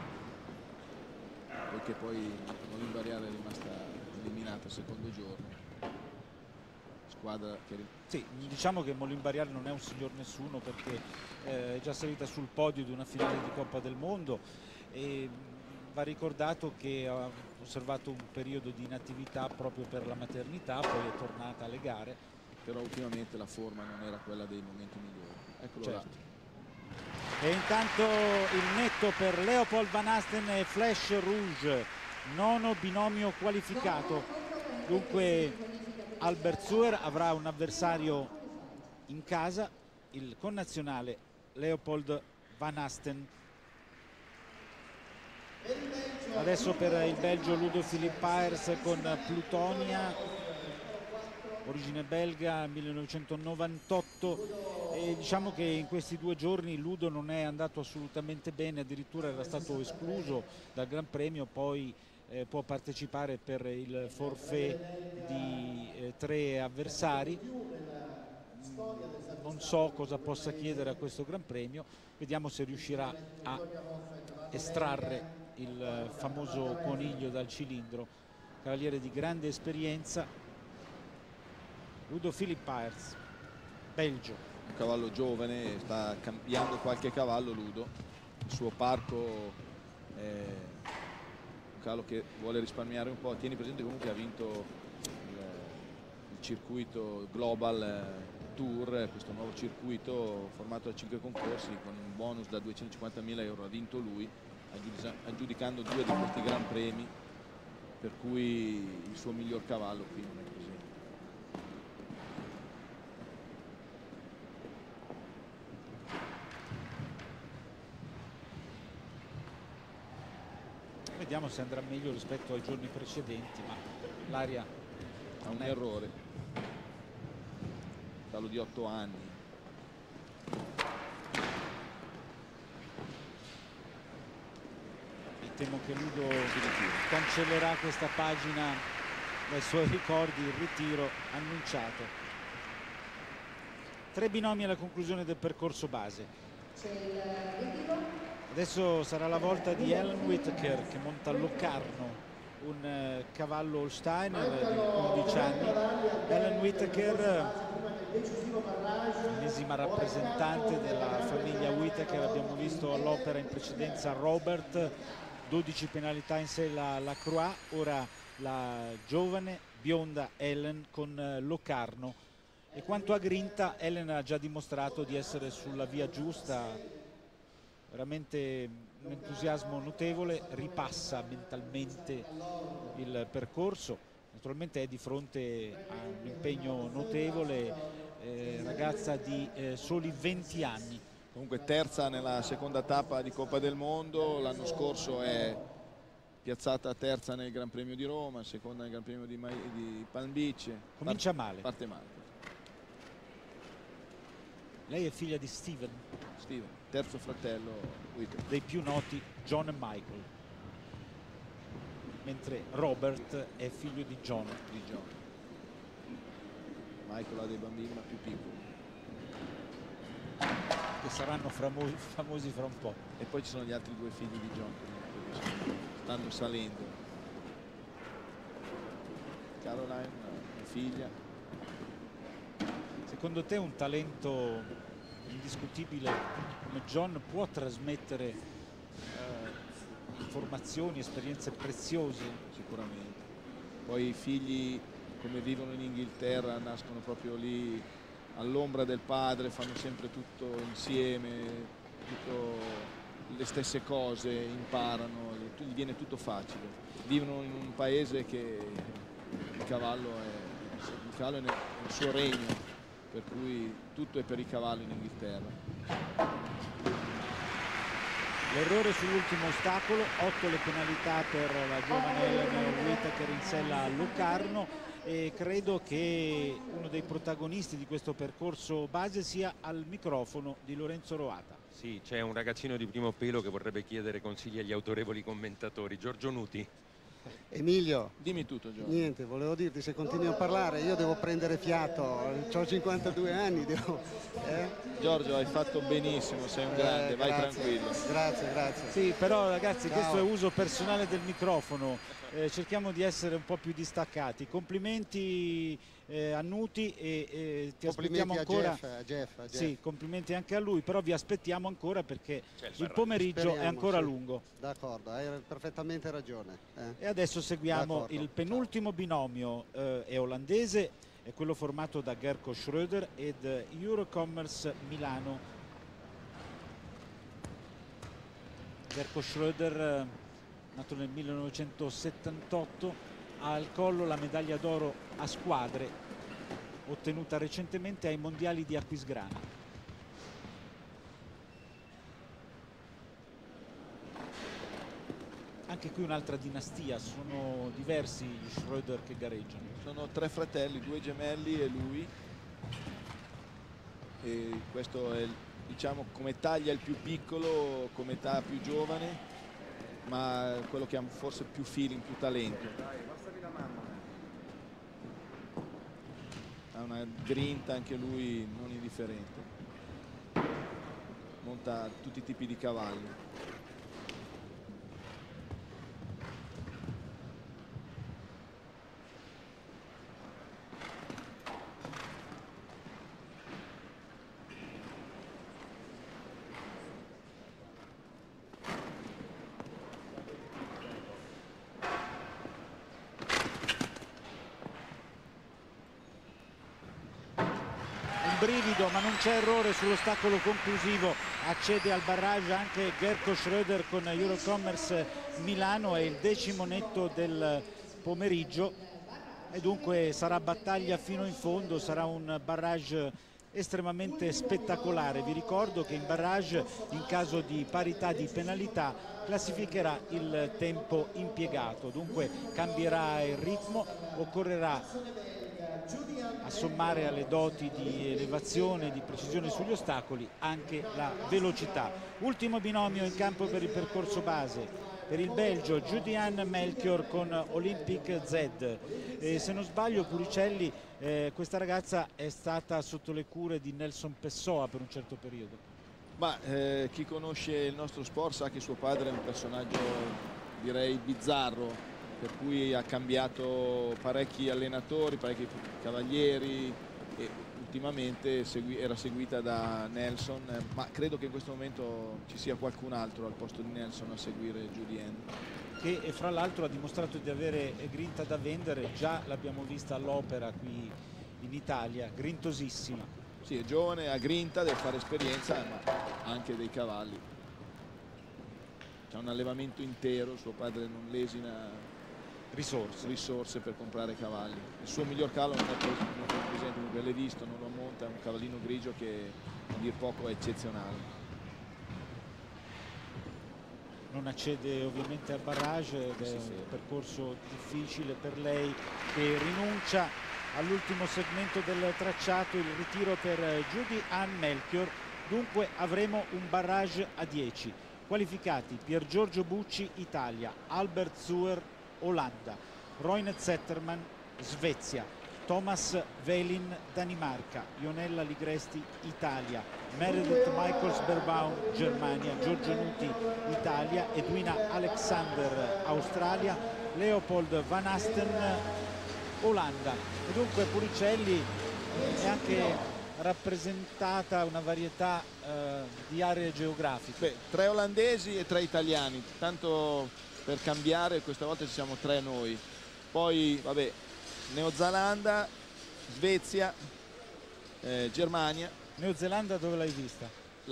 perché poi Molin Barriar è rimasta eliminata al secondo giorno. squadra che... Sì, diciamo che Molin-Barrial non è un signor nessuno, perché è già salita sul podio di una finale di Coppa del Mondo, e va ricordato che ha osservato un periodo di inattività proprio per la maternità, poi è tornata alle gare. Però ultimamente la forma non era quella dei momenti migliori. Eccolo Certo. là. E intanto il netto per Leopold Van Asten e Flèche Rouge, nono binomio qualificato. Dunque Albert Suer avrà un avversario in casa, il connazionale Leopold Van Asten. Adesso per il Belgio Ludo Philippe Payers con Plutonia, origine belga, 1998, e diciamo che in questi 2 giorni Ludo non è andato assolutamente bene, addirittura era stato escluso dal Gran Premio, poi può partecipare per il forfait di 3 avversari. Non so cosa possa chiedere a questo Gran Premio, vediamo se riuscirà a estrarre il famoso coniglio dal cilindro. Cavaliere di grande esperienza, Ludo Philippe Payers, Belgio. Un cavallo giovane, sta cambiando qualche cavallo Ludo, il suo parco è un cavallo che vuole risparmiare un po'. Tieni presente comunque ha vinto il circuito Global Tour, questo nuovo circuito formato da 5 concorsi con un bonus da 250.000 euro. Ha vinto lui, aggiudicando 2 di questi gran premi, per cui il suo miglior cavallo qui non è presente. Vediamo se andrà meglio rispetto ai giorni precedenti, ma l'aria ha un errore. Cavallo di 8 anni. E temo che Ludo cancellerà questa pagina dai suoi ricordi, il ritiro annunciato. 3 binomi alla conclusione del percorso base. Adesso sarà la volta di Alan Whitaker, che monta Locarno, un cavallo Holsteiner di 11 anni. Alan Whitaker, l'ennesima rappresentante della famiglia Whitaker, abbiamo visto all'Opera in precedenza Robert, 12 penalità in sé la Croix, ora la giovane bionda Ellen con Locarno. E quanto a grinta, Ellen ha già dimostrato di essere sulla via giusta, veramente un entusiasmo notevole, ripassa mentalmente il percorso, naturalmente è di fronte a un impegno notevole, ragazza di soli 20 anni. Comunque terza nella seconda tappa di Coppa del Mondo, l'anno scorso è piazzata terza nel Gran Premio di Roma, seconda nel Gran Premio di Palm Beach. Comincia male. Parte male. Lei è figlia di Steven, terzo fratello Whitaker, dei più noti John e Michael, mentre Robert è figlio di John. Michael ha dei bambini ma più piccoli, che saranno famosi fra un po'. E poi ci sono gli altri 2 figli di John che stanno salendo. Caroline, una figlia. Secondo te un talento indiscutibile come John può trasmettere informazioni, esperienze preziose? Sicuramente. Poi i figli, come vivono in Inghilterra, nascono proprio lì all'ombra del padre, fanno sempre tutto insieme, le stesse cose, imparano, gli viene tutto facile. Vivono in un paese che il cavallo è nel suo regno, per cui tutto è per i cavalli in Inghilterra. L'errore sull'ultimo ostacolo, 8 le penalità per la giovane Ellen Whitaker in sella a Locarno, e credo che uno dei protagonisti di questo percorso base sia al microfono di Lorenzo Roata. Sì, c'è un ragazzino di primo pelo che vorrebbe chiedere consigli agli autorevoli commentatori. Giorgio Nuti. Emilio, dimmi tutto, Giorgio. Niente, volevo dirti, se continui a parlare io devo prendere fiato, ho 52 anni, Giorgio, hai fatto benissimo, sei un grande, vai tranquillo. Grazie. Sì, però ragazzi, Ciao. questo è uso personale del microfono, cerchiamo di essere un po' più distaccati. Complimenti Annuti e ti aspettiamo complimenti ancora. a Jeff. Sì, complimenti anche a lui, però vi aspettiamo ancora perché il Barrage. pomeriggio è Speriamo, ancora sì. lungo. D'accordo, hai perfettamente ragione. E adesso seguiamo D'accordo. il penultimo binomio, è olandese, è quello formato da Gerco Schröder ed Eurocommerce Milano. Gerco Schröder, nato nel 1978, ha al collo la medaglia d'oro a squadre ottenuta recentemente ai mondiali di Aquisgrana. Anche qui un'altra dinastia, sono diversi gli Schröder che gareggiano. Sono 3 fratelli, 2 gemelli e lui, e questo è diciamo come taglia il più piccolo, come età più giovane, ma quello che ha forse più feeling, più talento. Ha una grinta anche lui non indifferente, monta tutti i tipi di cavalli. Brivido, ma non c'è errore sull'ostacolo conclusivo, accede al barrage anche Gerco Schröder con Eurocommerce Milano, è il 10° netto del pomeriggio e dunque sarà battaglia fino in fondo, sarà un barrage estremamente spettacolare. Vi ricordo che in barrage, in caso di parità di penalità, classificherà il tempo impiegato, dunque cambierà il ritmo, occorrerà a sommare alle doti di elevazione, di precisione sugli ostacoli, anche la velocità. Ultimo binomio in campo per il percorso base, per il Belgio Judian Melchior con Olympic Z. Se non sbaglio, Puricelli, questa ragazza è stata sotto le cure di Nelson Pessoa per un certo periodo. Ma chi conosce il nostro sport sa che suo padre è un personaggio, direi, bizzarro, per cui ha cambiato parecchi allenatori, parecchi cavalieri e ultimamente era seguita da Nelson, ma credo che in questo momento ci sia qualcun altro al posto di Nelson a seguire Judian, che fra l'altro ha dimostrato di avere grinta da vendere, già l'abbiamo vista all'opera qui in Italia, grintosissima. Sì, è giovane, ha grinta, deve fare esperienza, ma ha anche dei cavalli. C'è un allevamento intero, suo padre non lesina risorse per comprare cavalli. Il suo miglior cavallo non è presente, come l'hai visto, non lo monta, è un cavallino grigio che a dir poco è eccezionale. Non accede ovviamente al barrage ed è un percorso difficile per lei, che rinuncia all'ultimo segmento del tracciato, il ritiro per Judian Melchior. Dunque avremo un barrage a 10. Qualificati: Pier Giorgio Bucci Italia, Albert Zuer Olanda, Roine Zetterman Svezia, Thomas Velin Danimarca, Ionella Ligresti Italia, Meredith Michaels Berbaum Germania, Giorgio Nuti Italia, Edwina Alexander Australia, Leopold Van Asten Olanda. E dunque Puricelli è anche rappresentata una varietà di aree geografiche. Beh, 3 olandesi e 3 italiani, tanto per cambiare questa volta ci siamo 3 noi. Poi vabbè, Neozelanda, Svezia, Germania. Neozelanda dove l'hai vista?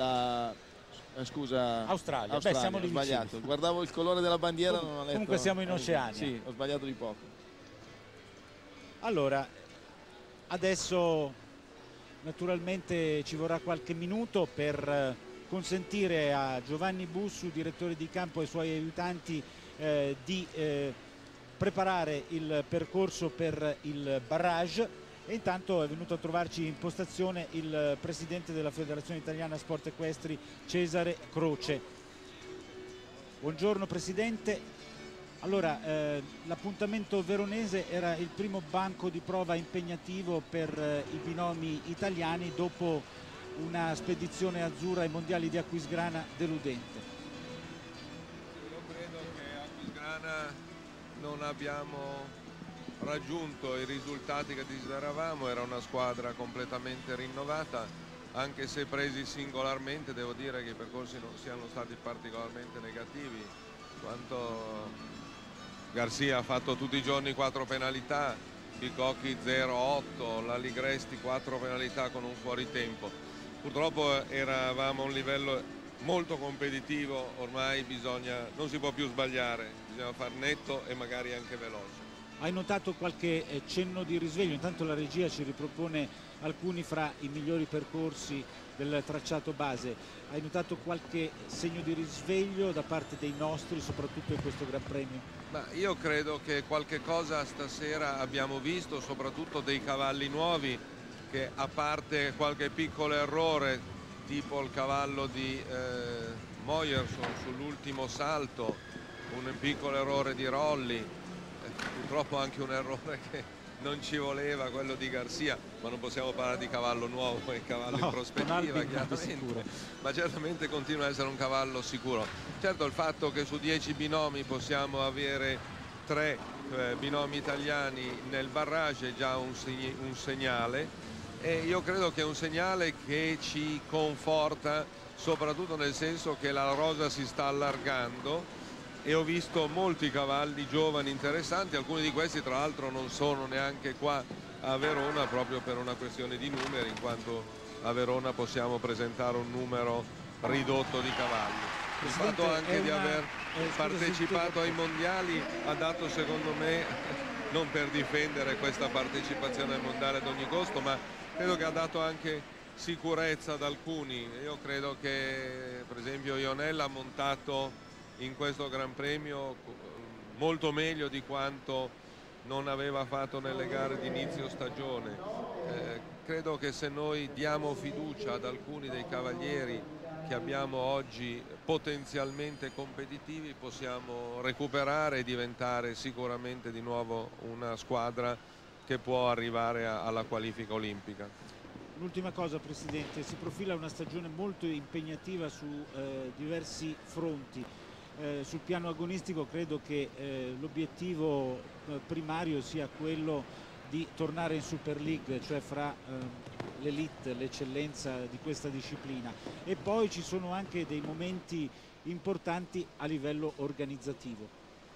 Scusa, Australia. Beh, siamo lì ho sbagliato, vicini. guardavo il colore della bandiera, non ho letto. Comunque siamo in Oceania. Sì, ho sbagliato di poco. Allora, adesso naturalmente ci vorrà qualche minuto per consentire a Giovanni Bussu, direttore di campo, e ai suoi aiutanti di preparare il percorso per il barrage, e intanto è venuto a trovarci in postazione il presidente della Federazione Italiana Sport Equestri, Cesare Croce. Buongiorno Presidente. Allora, l'appuntamento veronese era il primo banco di prova impegnativo per i binomi italiani dopo una spedizione azzurra ai mondiali di Aquisgrana deludente. Io credo che a Aquisgrana non abbiamo raggiunto i risultati che desideravamo, era una squadra completamente rinnovata, anche se presi singolarmente devo dire che i percorsi non siano stati particolarmente negativi, quanto Garcia ha fatto tutti i giorni 4 penalità, Bicocchi 0-8, la Ligresti 4 penalità con un fuoritempo. Purtroppo eravamo a un livello molto competitivo, ormai non si può più sbagliare, bisogna far netto e magari anche veloce. Hai notato qualche cenno di risveglio? Intanto la regia ci ripropone alcuni fra i migliori percorsi del tracciato base. Hai notato qualche segno di risveglio da parte dei nostri, soprattutto in questo Gran Premio? Ma io credo che qualche cosa stasera abbiamo visto, soprattutto dei cavalli nuovi, che a parte qualche piccolo errore, tipo il cavallo di Moyerson sull'ultimo salto, un piccolo errore di Rolli, purtroppo anche un errore che non ci voleva, quello di Garcia, ma non possiamo parlare di cavallo nuovo e cavallo in prospettiva, chiaramente, ma certamente continua a essere un cavallo sicuro. Certo, il fatto che su 10 binomi possiamo avere 3 binomi italiani nel barrage è già un segnale, e io credo che è un segnale che ci conforta, soprattutto nel senso che la rosa si sta allargando e ho visto molti cavalli giovani interessanti, alcuni di questi tra l'altro non sono neanche qua a Verona proprio per una questione di numeri, in quanto a Verona possiamo presentare un numero ridotto di cavalli. Il fatto anche di aver partecipato ai mondiali ha dato, secondo me, non per difendere questa partecipazione ai mondiali ad ogni costo, ma credo che ha dato anche sicurezza ad alcuni. Io credo che per esempio Ionella ha montato in questo Gran Premio molto meglio di quanto non aveva fatto nelle gare di inizio stagione. Credo che se noi diamo fiducia ad alcuni dei cavalieri che abbiamo oggi potenzialmente competitivi, possiamo recuperare e diventare sicuramente di nuovo una squadra che può arrivare alla qualifica olimpica. L'ultima cosa, Presidente, si profila una stagione molto impegnativa su diversi fronti. Sul piano agonistico credo che l'obiettivo primario sia quello di tornare in Super League, cioè fra l'elite, l'eccellenza di questa disciplina, e poi ci sono anche dei momenti importanti a livello organizzativo.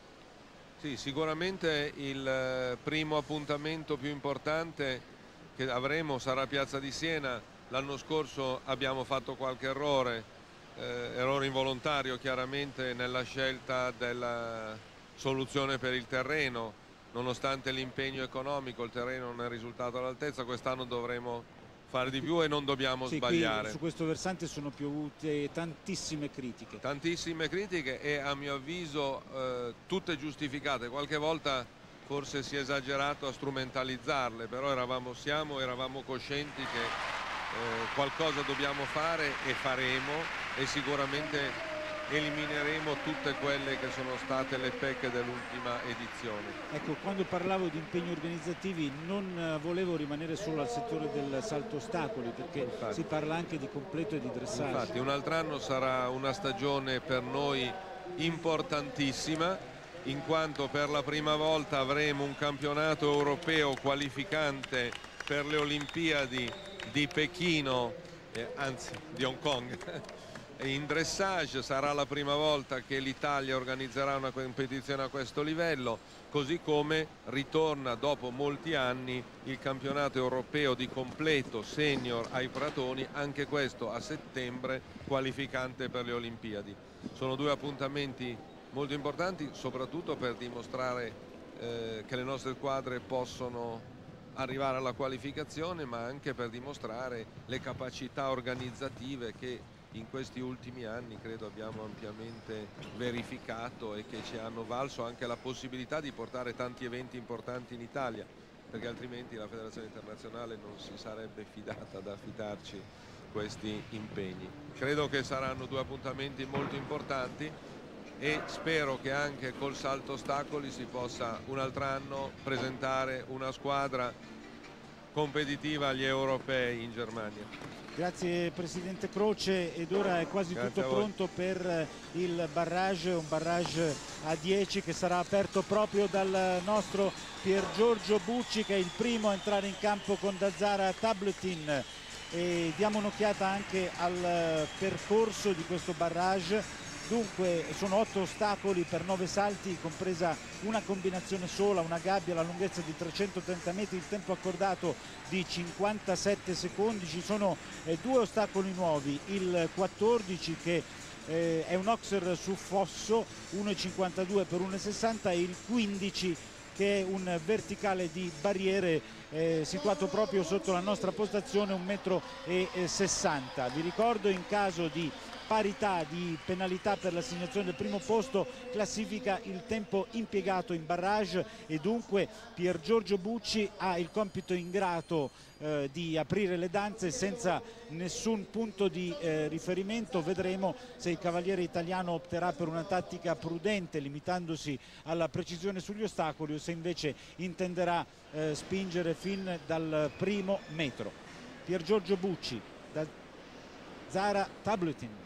Sì, sicuramente il primo appuntamento più importante che avremo sarà Piazza di Siena. L'anno scorso abbiamo fatto qualche errore involontario chiaramente nella scelta della soluzione per il terreno, nonostante l'impegno economico il terreno non è risultato all'altezza. Quest'anno dovremo fare di più e non dobbiamo sbagliare. Su questo versante sono piovute tantissime critiche. Tantissime critiche e a mio avviso tutte giustificate. Qualche volta forse si è esagerato a strumentalizzarle, però eravamo coscienti che qualcosa dobbiamo fare e faremo, e sicuramente elimineremo tutte quelle che sono state le pecche dell'ultima edizione. Ecco, quando parlavo di impegni organizzativi non volevo rimanere solo al settore del salto ostacoli, perché infatti si parla anche di completo e di dressage. Infatti un altro anno sarà una stagione per noi importantissima, in quanto per la prima volta avremo un campionato europeo qualificante per le Olimpiadi di Pechino, anzi di Hong Kong. In dressage sarà la prima volta che l'Italia organizzerà una competizione a questo livello, così come ritorna dopo molti anni il campionato europeo di completo senior ai Pratoni, anche questo a settembre, qualificante per le Olimpiadi. Sono due appuntamenti molto importanti, soprattutto per dimostrare che le nostre squadre possono arrivare alla qualificazione, ma anche per dimostrare le capacità organizzative che in questi ultimi anni credo abbiamo ampiamente verificato e che ci hanno valso anche la possibilità di portare tanti eventi importanti in Italia, perché altrimenti la Federazione Internazionale non si sarebbe fidata ad affidarci questi impegni. Credo che saranno due appuntamenti molto importanti e spero che anche col salto ostacoli si possa un altro anno presentare una squadra competitiva agli europei in Germania. Grazie Presidente Croce, ed ora è quasi tutto pronto per il barrage, un barrage a 10 che sarà aperto proprio dal nostro Pier Giorgio Bucci, che è il primo a entrare in campo con Zara Tabletin. E diamo un'occhiata anche al percorso di questo barrage. Dunque sono 8 ostacoli per 9 salti, compresa una combinazione sola, una gabbia, la lunghezza di 330 metri, il tempo accordato di 57 secondi. Ci sono 2 ostacoli nuovi, il 14 che è un Oxer su fosso, 1,52 per 1,60, e il 15 che è un verticale di barriere situato proprio sotto la nostra postazione, 1,60 m. Vi ricordo, in caso di parità di penalità per l'assegnazione del primo posto, classifica il tempo impiegato in barrage, e dunque Pier Giorgio Bucci ha il compito ingrato di aprire le danze senza nessun punto di riferimento. Vedremo se il cavaliere italiano opterà per una tattica prudente, limitandosi alla precisione sugli ostacoli, o se invece intenderà spingere fin dal primo metro. Pier Giorgio Bucci, da Zara Tabletin.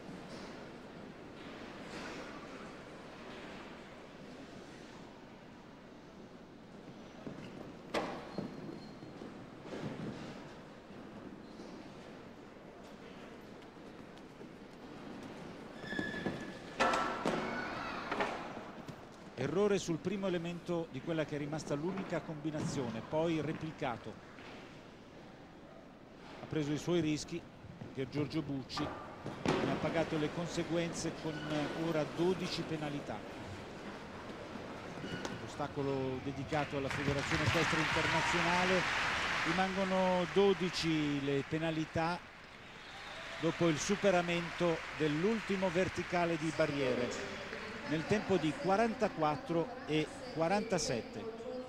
Errore sul primo elemento di quella che è rimasta l'unica combinazione, poi replicato. Ha preso i suoi rischi Pier Giorgio Bucci, ne ha pagato le conseguenze con ora 12 penalità. L'ostacolo dedicato alla Federazione Equestre Internazionale, rimangono 12 le penalità dopo il superamento dell'ultimo verticale di barriere, nel tempo di 44 e 47.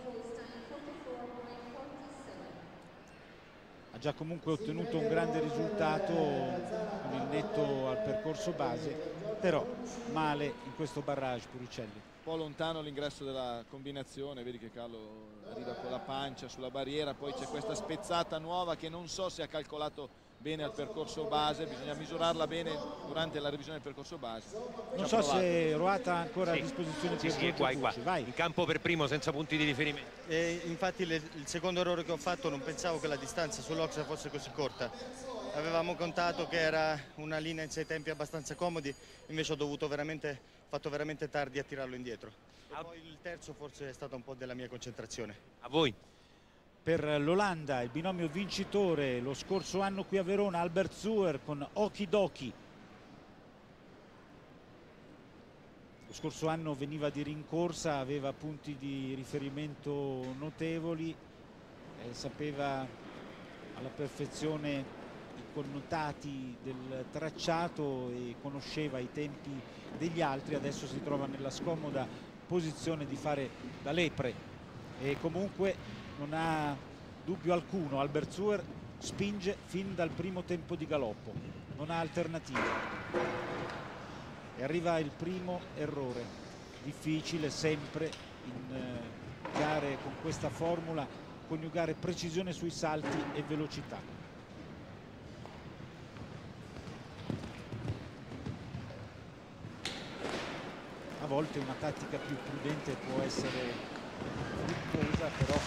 Ha già comunque ottenuto un grande risultato con il netto al percorso base, però male in questo barrage Puricelli. Un po' lontano l'ingresso della combinazione, vedi che Carlo arriva con la pancia sulla barriera, poi c'è questa spezzata nuova che non so se ha calcolato bene al percorso base, bisogna misurarla bene durante la revisione del percorso base. Non so se Roata ha ancora a disposizione. Sì, è qua. Vai. In campo per primo, senza punti di riferimento. Infatti il secondo errore che ho fatto, non pensavo che la distanza sull'Oxer fosse così corta. Avevamo contato che era una linea in 6 tempi abbastanza comodi, invece ho fatto veramente tardi a tirarlo indietro. E poi il terzo forse è stata un po' della mia concentrazione. A voi. Per l'Olanda il binomio vincitore lo scorso anno qui a Verona, Albert Zuer con Okidoki. Lo scorso anno veniva di rincorsa, aveva punti di riferimento notevoli, sapeva alla perfezione i connotati del tracciato e conosceva i tempi degli altri. Adesso si trova nella scomoda posizione di fare da lepre, e comunque non ha dubbio alcuno, Albert Zuer spinge fin dal primo tempo di galoppo, non ha alternativa. E arriva il primo errore, difficile sempre in gare con questa formula coniugare precisione sui salti e velocità. A volte una tattica più prudente può essere fruttuosa, però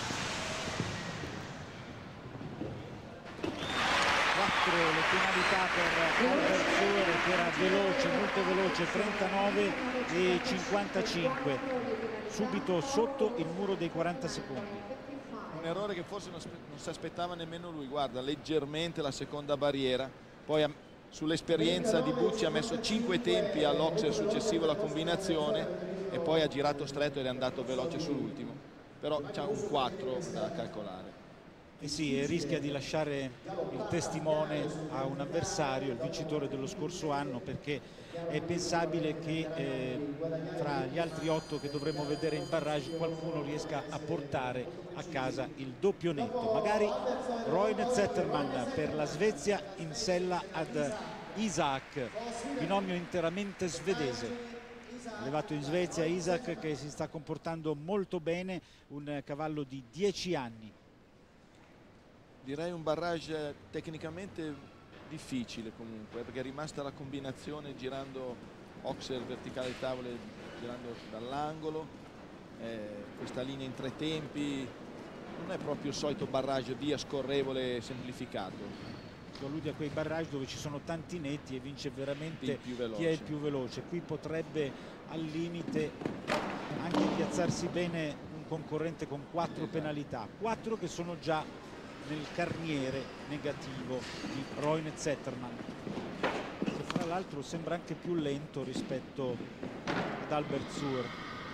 4 le penalità per Albert Zuer, che era veloce, molto veloce, 39 e 55, subito sotto il muro dei 40 secondi. Un errore che forse non si aspettava nemmeno lui. Guarda, leggermente la seconda barriera, poi sull'esperienza di Bucci ha messo 5 tempi all'Oxer successivo alla combinazione, e poi ha girato stretto ed è andato veloce sull'ultimo, però c'è un 4 da calcolare. E sì, rischia di lasciare il testimone a un avversario, il vincitore dello scorso anno, perché è pensabile che fra gli altri 8 che dovremo vedere in barrage qualcuno riesca a portare a casa il doppio netto. Magari Roine Zetterman per la Svezia in sella ad Isaac, binomio interamente svedese. Arrivato in Svezia Isaac, che si sta comportando molto bene, un cavallo di 10 anni. Direi un barrage tecnicamente difficile comunque, perché è rimasta la combinazione girando Oxer verticale tavole, girando dall'angolo, questa linea in 3 tempi non è proprio il solito barrage via scorrevole semplificato. Allude a quei barrage dove ci sono tanti netti e vince veramente chi è il più veloce. Qui potrebbe al limite anche piazzarsi bene un concorrente con 4 penalità, 4 che sono già nel carniere negativo di Roine Zetterman, che fra l'altro sembra anche più lento rispetto ad Albert Suhr.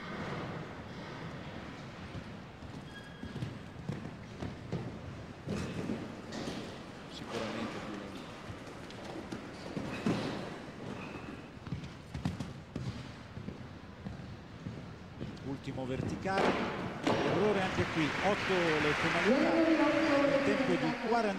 Sicuramente più lento. Ultimo verticale, errore anche qui, 8 le penalità, il tempo di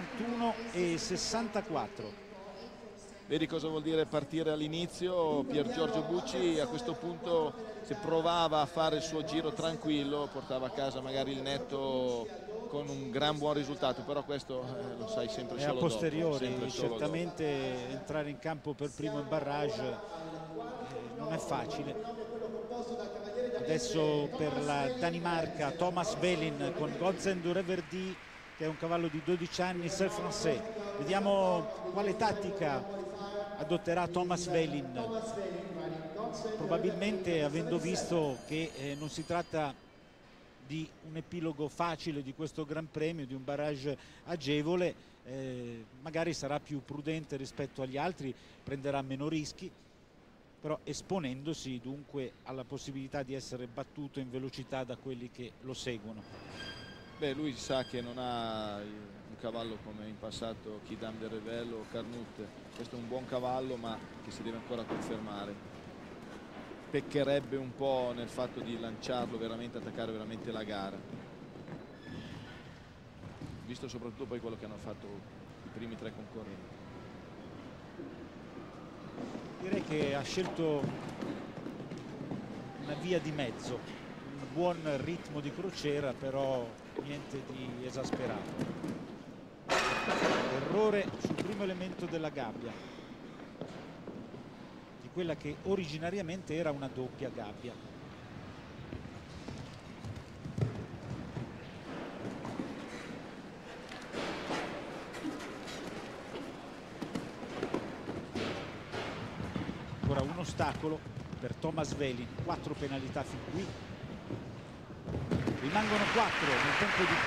41,64. Vedi cosa vuol dire partire all'inizio? Pier Giorgio Bucci a questo punto, se provava a fare il suo giro tranquillo, portava a casa magari il netto con un gran buon risultato, però questo lo sai sempre solo a posteriori, dopo, certamente dopo. Entrare in campo per primo in barrage non è facile. Adesso per la Danimarca Thomas Velin con Godsen du Reverdy, che è un cavallo di 12 anni, Seul Français. Vediamo quale tattica adotterà Thomas Velin, probabilmente avendo visto che non si tratta di un epilogo facile di questo Gran Premio, di un barrage agevole, magari sarà più prudente rispetto agli altri, prenderà meno rischi, però esponendosi dunque alla possibilità di essere battuto in velocità da quelli che lo seguono. Beh, lui sa che non ha un cavallo come in passato Kidam de Revel o Carnut. Questo è un buon cavallo, ma che si deve ancora confermare. Peccherebbe un po' nel fatto di lanciarlo veramente, attaccare veramente la gara, visto soprattutto poi quello che hanno fatto i primi 3 concorrenti. Direi che ha scelto una via di mezzo, un buon ritmo di crociera, però niente di esasperato. Errore sul primo elemento della gabbia, di quella che originariamente era una doppia gabbia. Ancora un ostacolo per Thomas Velin, 4 penalità fin qui, rimangono 4 nel tempo di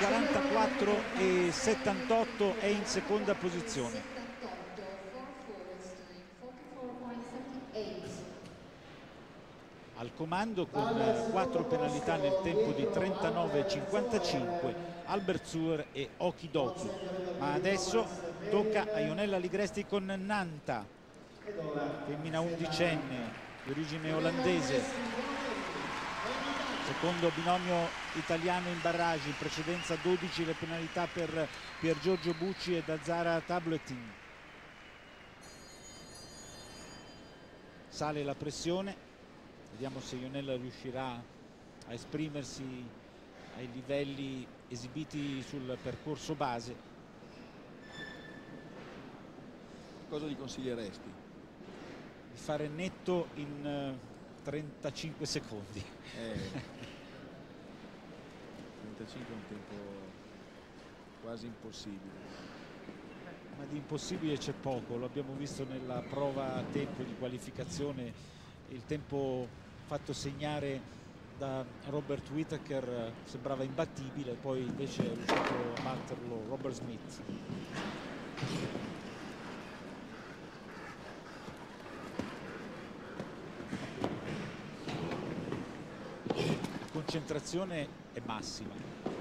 44,78, è in seconda posizione. Al comando con 4 penalità nel tempo di 39,55 Albert Suhr e Okidoki, ma adesso tocca a Ionella Ligresti con Nanta, femmina 11enne di origine olandese, secondo binomio italiano in barrage, in precedenza 12 le penalità per Pier Giorgio Bucci e da Zara Tabletin. Sale la pressione, vediamo se Ionella riuscirà a esprimersi ai livelli esibiti sul percorso base. Cosa gli consiglieresti? Di fare netto in 35 secondi. 35 è un tempo quasi impossibile. Ma di impossibile c'è poco, lo abbiamo visto nella prova a tempo di qualificazione, il tempo fatto segnare da Robert Whittaker sembrava imbattibile, poi invece è riuscito a batterlo Robert Smith. La concentrazione è massima.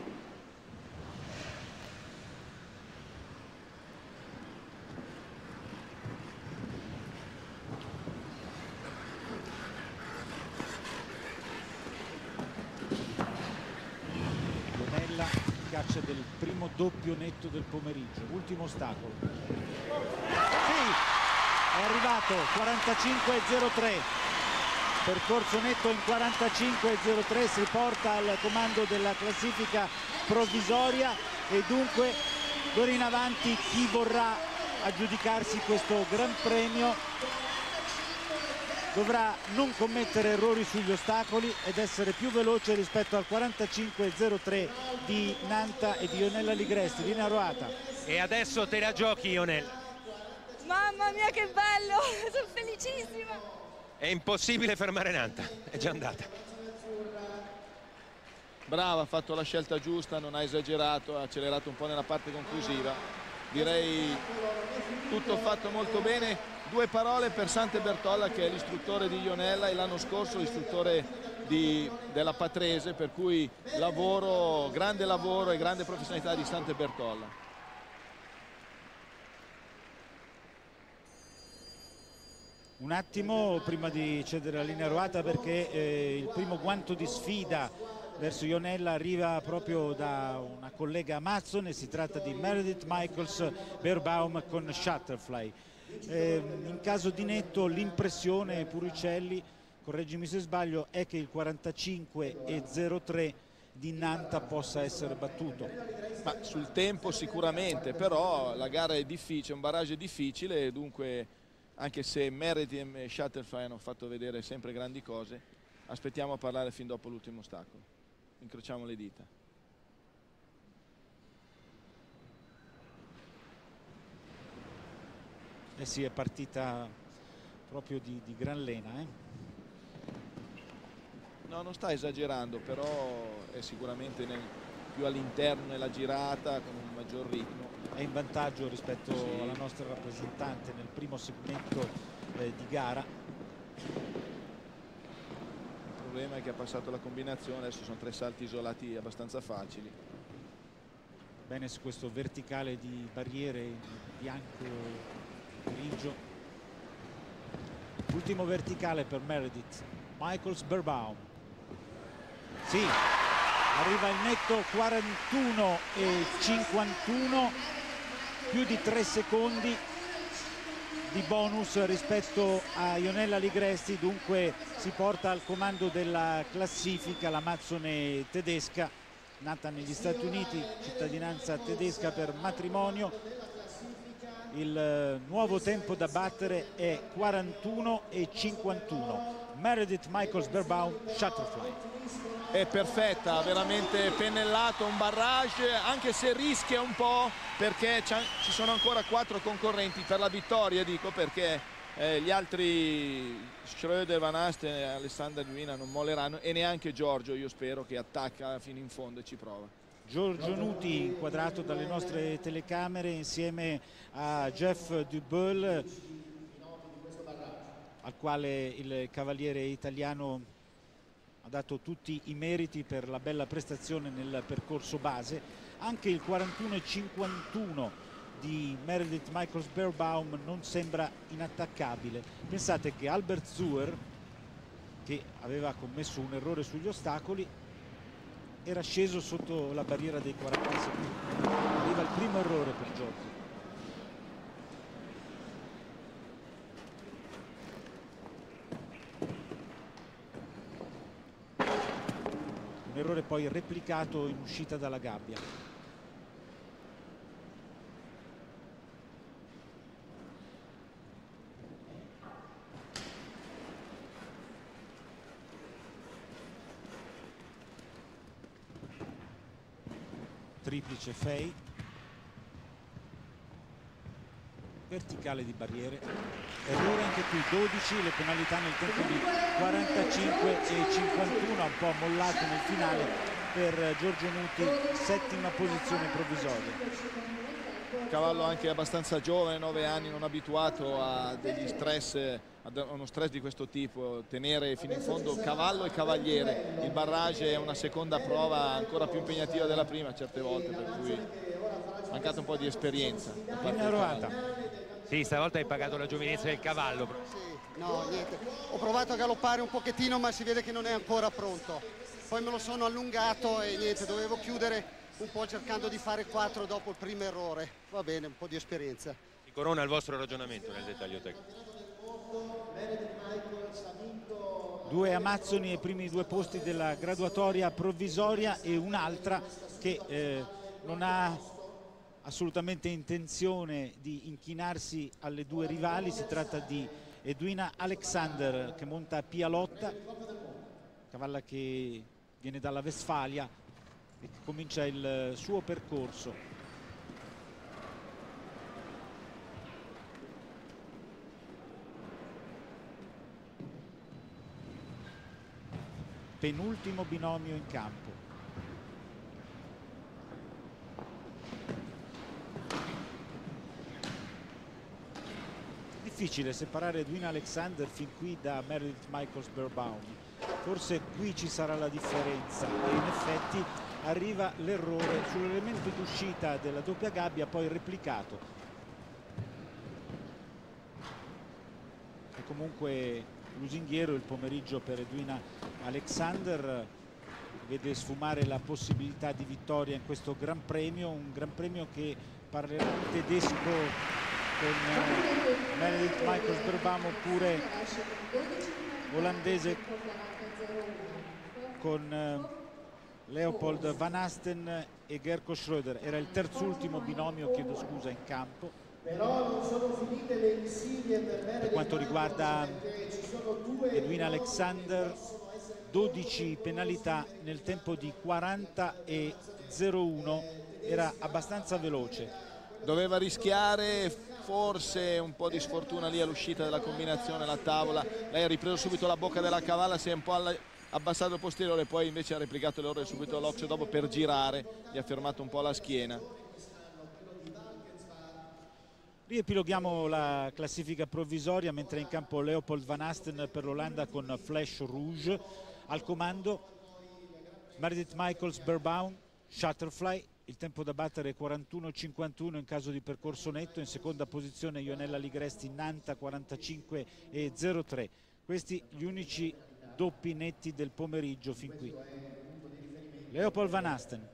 Caccia del primo doppio netto del pomeriggio, ultimo ostacolo. Sì, è arrivato 45,03, percorso netto in 45,03, si porta al comando della classifica provvisoria e dunque D'ora in avanti chi vorrà aggiudicarsi questo Gran Premio dovrà non commettere errori sugli ostacoli ed essere più veloce rispetto al 45.03 di Nanta e di Ionella Ligresti. Linea Roata. E adesso te la giochi, Ionella. Mamma mia che bello, sono felicissima. È impossibile fermare Nanta, è già andata. Brava, ha fatto la scelta giusta, non ha esagerato, ha accelerato un po' nella parte conclusiva. Direi tutto fatto molto bene. Due parole per Sante Bertolla, che è l'istruttore di Ionella e l'anno scorso l'istruttore della Patrese, per cui grande lavoro e grande professionalità di Sante Bertolla. Un attimo prima di cedere la linea Roata, perché il primo guanto di sfida verso Ionella arriva proprio da una collega amazzone. Si tratta di Meredith Michaels Beerbaum con Shutterfly. In caso di netto l'impressione, Puricelli, correggimi se sbaglio, è che il 45.03 di Nanta possa essere battuto. Ma sul tempo sicuramente, però la gara è difficile, un barrage difficile, e dunque anche se Meredith e Shutterfly hanno fatto vedere sempre grandi cose, aspettiamo a parlare fin dopo l'ultimo ostacolo. Incrociamo le dita. Eh sì, è partita proprio di gran lena. No, non sta esagerando, però è sicuramente più all'interno nella girata, con un maggior ritmo. È in vantaggio rispetto alla nostra rappresentante nel primo segmento di gara. Il problema è che ha passato la combinazione, adesso sono 3 salti isolati abbastanza facili. Bene su questo verticale di barriere in bianco grigio. Ultimo verticale per Meredith Michaels Beerbaum. Sì, arriva il netto 41.51, più di 3 secondi di bonus rispetto a Ionella Ligresti, dunque si porta al comando della classifica l'amazzone tedesca, nata negli Stati Uniti, cittadinanza tedesca per matrimonio. Il nuovo tempo da battere è 41.51. Meredith Michaels Beerbaum, Shutterfly. È perfetta, veramente pennellato, un barrage, anche se rischia un po', perché ci sono ancora 4 concorrenti per la vittoria, dico, perché gli altri Schröder, Van Asten e Alessandra Duina non molleranno, e neanche Giorgio, io spero, che attacca fino in fondo e ci prova. Giorgio Nuti inquadrato dalle nostre telecamere insieme a Jeff Dubeul, al quale il cavaliere italiano ha dato tutti i meriti per la bella prestazione nel percorso base. Anche il 41.51 di Meredith Michaels Beerbaum non sembra inattaccabile. Pensate che Albert Zuer, che aveva commesso un errore sugli ostacoli, era sceso sotto la barriera dei 40 secondi. Arriva il primo errore per Giorgio. Un errore poi replicato in uscita dalla gabbia. Triplice fei, verticale di barriere, errore anche qui, 12 le penalità nel tempo di 45.51, un po' mollato nel finale per Giorgio Nuti, 7ª posizione provvisoria. Cavallo anche abbastanza giovane, 9 anni, non abituato a degli stress, a uno stress di questo tipo, tenere fino in fondo cavallo e cavaliere. Il barrage è una seconda prova ancora più impegnativa della prima certe volte, per cui è mancato un po' di esperienza. Linea Roata. Sì, stavolta hai pagato la giovinezza del cavallo. Sì, no, niente. Ho provato a galoppare un pochettino, ma si vede che non è ancora pronto. Poi me lo sono allungato e niente, dovevo chiudere un po' cercando di fare 4 dopo il primo errore. Va bene, un po' di esperienza. Si corona il vostro ragionamento nel dettaglio tecnico. 2 amazzoni ai primi 2 posti della graduatoria provvisoria e un'altra che non ha assolutamente intenzione di inchinarsi alle due rivali. Si tratta di Edwina Alexander che monta Pialotta, cavalla che viene dalla Westfalia e che comincia il suo percorso. Penultimo binomio in campo. Difficile separare Edwina Alexander fin qui da Meredith Michaels-Beerbaum. Forse qui ci sarà la differenza e in effetti arriva l'errore sull'elemento d'uscita della doppia gabbia, poi replicato. E comunque lusinghiero il pomeriggio per Edwina Alexander, vede sfumare la possibilità di vittoria in questo Gran Premio, un Gran Premio che parlerà in tedesco con Meredith Michaels-Beerbaum, oppure olandese con Leopold Van Asten e Gerko Schröder. Era il terzultimo binomio, chiedo scusa, in campo. Però non sono finite le insidie per quanto riguarda Edwina Alexander, 12 penalità nel tempo di 40,01, era abbastanza veloce. Doveva rischiare, forse un po' di sfortuna lì all'uscita della combinazione, la tavola. Lei ha ripreso subito la bocca della cavalla, si è un po' abbassato il posteriore, poi invece ha replicato l'errore subito l'Ox dopo per girare, gli ha fermato un po' la schiena. Riepiloghiamo la classifica provvisoria, mentre in campo Leopold Van Asten per l'Olanda con Flash Rouge. Al comando Meredith Michaels-Beerbaum, Shutterfly, il tempo da battere è 41,51 in caso di percorso netto. In seconda posizione Ionella Ligresti, Nanta, 45,03. Questi gli unici doppi netti del pomeriggio fin qui. Leopold Van Asten.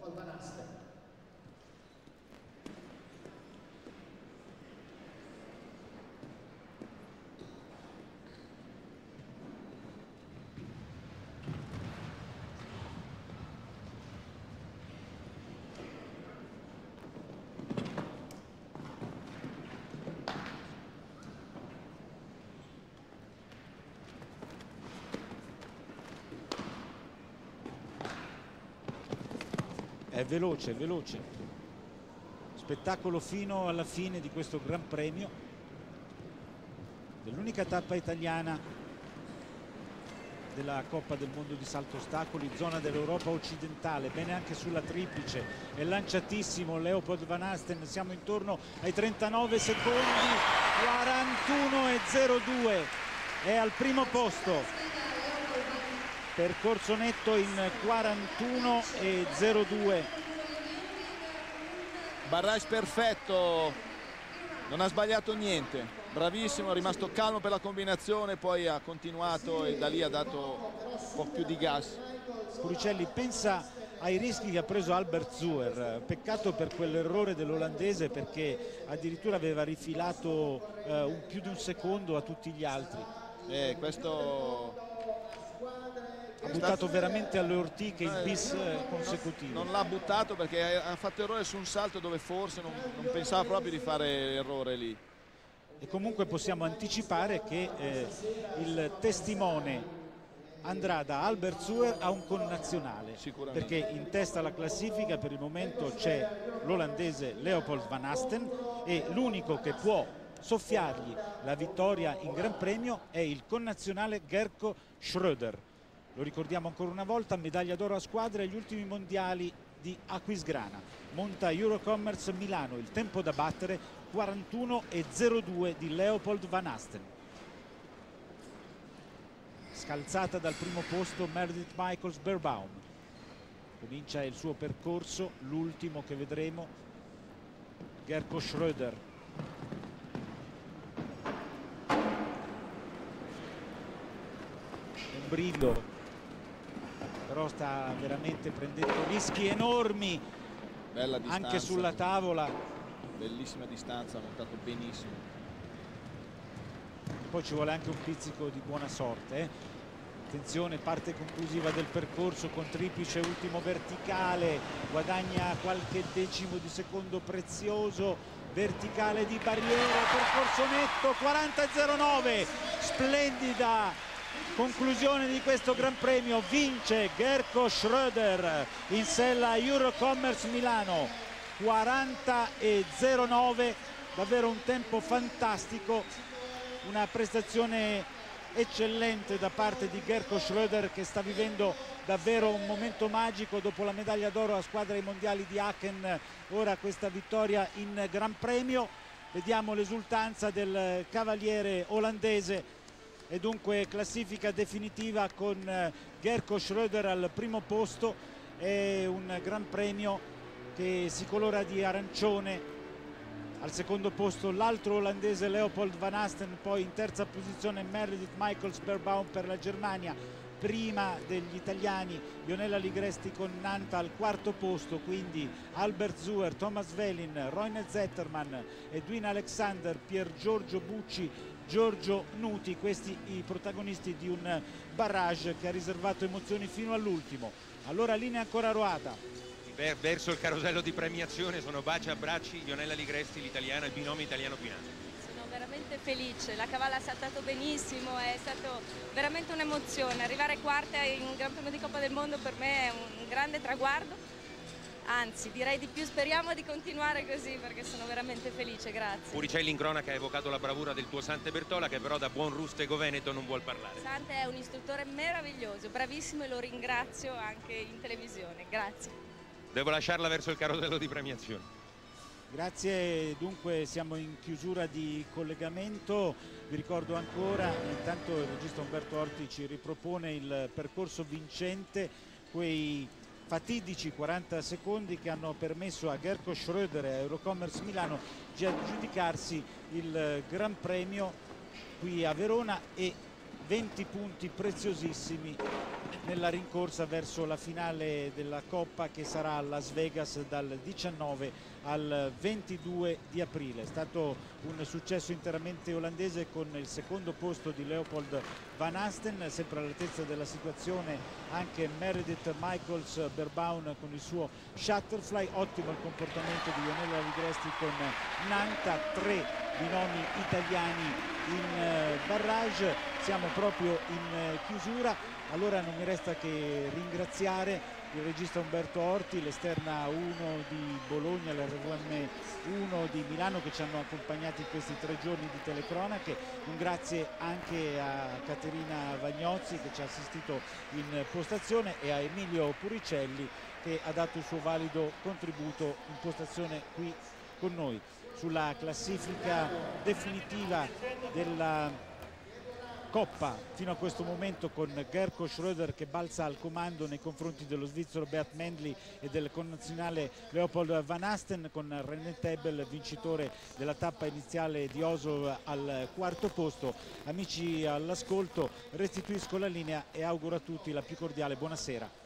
È veloce, veloce. Spettacolo fino alla fine di questo Gran Premio, dell'unica tappa italiana della Coppa del Mondo di salto ostacoli, zona dell'Europa occidentale. Bene anche sulla triplice, è lanciatissimo Leopold Van Asten, siamo intorno ai 39 secondi, 41,02, è al primo posto. Percorso netto in 41,02. Barrage perfetto, non ha sbagliato niente, bravissimo, è rimasto calmo per la combinazione, poi ha continuato e da lì ha dato un po' più di gas. Puricelli, pensa ai rischi che ha preso Albert Zuer, peccato per quell'errore dell'olandese, perché addirittura aveva rifilato più di un secondo a tutti gli altri. Questo ha buttato veramente alle ortiche il bis consecutivo. Non l'ha buttato perché ha fatto errore su un salto dove forse non pensava proprio di fare errore lì. E comunque possiamo anticipare che il testimone andrà da Albert Zuer a un connazionale, perché in testa alla classifica per il momento c'è l'olandese Leopold Van Asten e l'unico che può soffiargli la vittoria in Gran Premio è il connazionale Gerko Schröder. Lo ricordiamo ancora una volta, medaglia d'oro a squadre agli ultimi mondiali di Aquisgrana. Monta Eurocommerce Milano, il tempo da battere 41,02 di Leopold Van Asten. Scalzata dal primo posto Meredith Michaels-Beerbaum. Comincia il suo percorso, l'ultimo che vedremo, Gerko Schröder. Un brivido, però sta veramente prendendo rischi enormi. Bella distanza, anche sulla tavola. Bellissima distanza, ha montato benissimo. Poi ci vuole anche un pizzico di buona sorte. Attenzione, parte conclusiva del percorso con triplice ultimo verticale, guadagna qualche decimo di secondo prezioso, verticale di barriere, percorso netto, 40.09, splendida conclusione di questo Gran Premio, vince Gerko Schröder in sella Eurocommerce Milano, 40.09, davvero un tempo fantastico, una prestazione eccellente da parte di Gerko Schröder, che sta vivendo davvero un momento magico dopo la medaglia d'oro a squadra ai mondiali di Aachen, ora questa vittoria in Gran Premio. Vediamo l'esultanza del cavaliere olandese e dunque classifica definitiva con Gerko Schröder al primo posto. È un Gran Premio che si colora di arancione. Al secondo posto l'altro olandese Leopold Van Asten, poi in terza posizione Meredith Michels-Berbaum per la Germania, prima degli italiani Ionela Ligresti con Nanta al quarto posto, quindi Albert Zuer, Thomas Velin, Roine Zettermann, Edwin Alexander, Pier Giorgio Bucci, Giorgio Nuti, questi i protagonisti di un barrage che ha riservato emozioni fino all'ultimo. Allora linea ancora Roata. Verso il carosello di premiazione sono baci, abbracci, Ionela Ligresti, l'italiana, il binomio italiano-guineano. Sono veramente felice, la cavalla ha saltato benissimo, è stato veramente un'emozione. Arrivare quarta in un Gran Premio di Coppa del Mondo per me è un grande traguardo, anzi direi di più, speriamo di continuare così perché sono veramente felice, grazie. Puricelli in cronaca ha evocato la bravura del tuo Sante Bertola, che però da buon rustego veneto non vuol parlare. Sante è un istruttore meraviglioso, bravissimo, e lo ringrazio anche in televisione, grazie. Devo lasciarla verso il carosello di premiazione. Grazie, dunque siamo in chiusura di collegamento. Vi ricordo ancora, intanto il regista Umberto Orti ci ripropone il percorso vincente, quei fatidici 40 secondi che hanno permesso a Gerko Schröder e a Eurocommerce Milano di aggiudicarsi il Gran Premio qui a Verona e 20 punti preziosissimi nella rincorsa verso la finale della Coppa, che sarà a Las Vegas dal 19 al 22 di aprile. È stato un successo interamente olandese con il secondo posto di Leopold Van Asten, sempre all'altezza della situazione anche Meredith Michels-Berbaum con il suo Shutterfly, ottimo il comportamento di Ionela Ligresti con Nanta, 3 binomi italiani in barrage. Siamo proprio in chiusura, allora non mi resta che ringraziare il regista Umberto Orti, l'esterna 1 di Bologna, l'RVM 1 di Milano, che ci hanno accompagnati in questi 3 giorni di telecronache. Un grazie anche a Caterina Vagnozzi che ci ha assistito in postazione e a Emilio Puricelli che ha dato il suo valido contributo in postazione qui con noi. Sulla classifica definitiva della Coppa fino a questo momento, con Gerko Schröder che balza al comando nei confronti dello svizzero Beat Mendley e del connazionale Leopold Van Asten, con René Tebel vincitore della tappa iniziale di Oslo al quarto posto. Amici all'ascolto, restituisco la linea e auguro a tutti la più cordiale buonasera.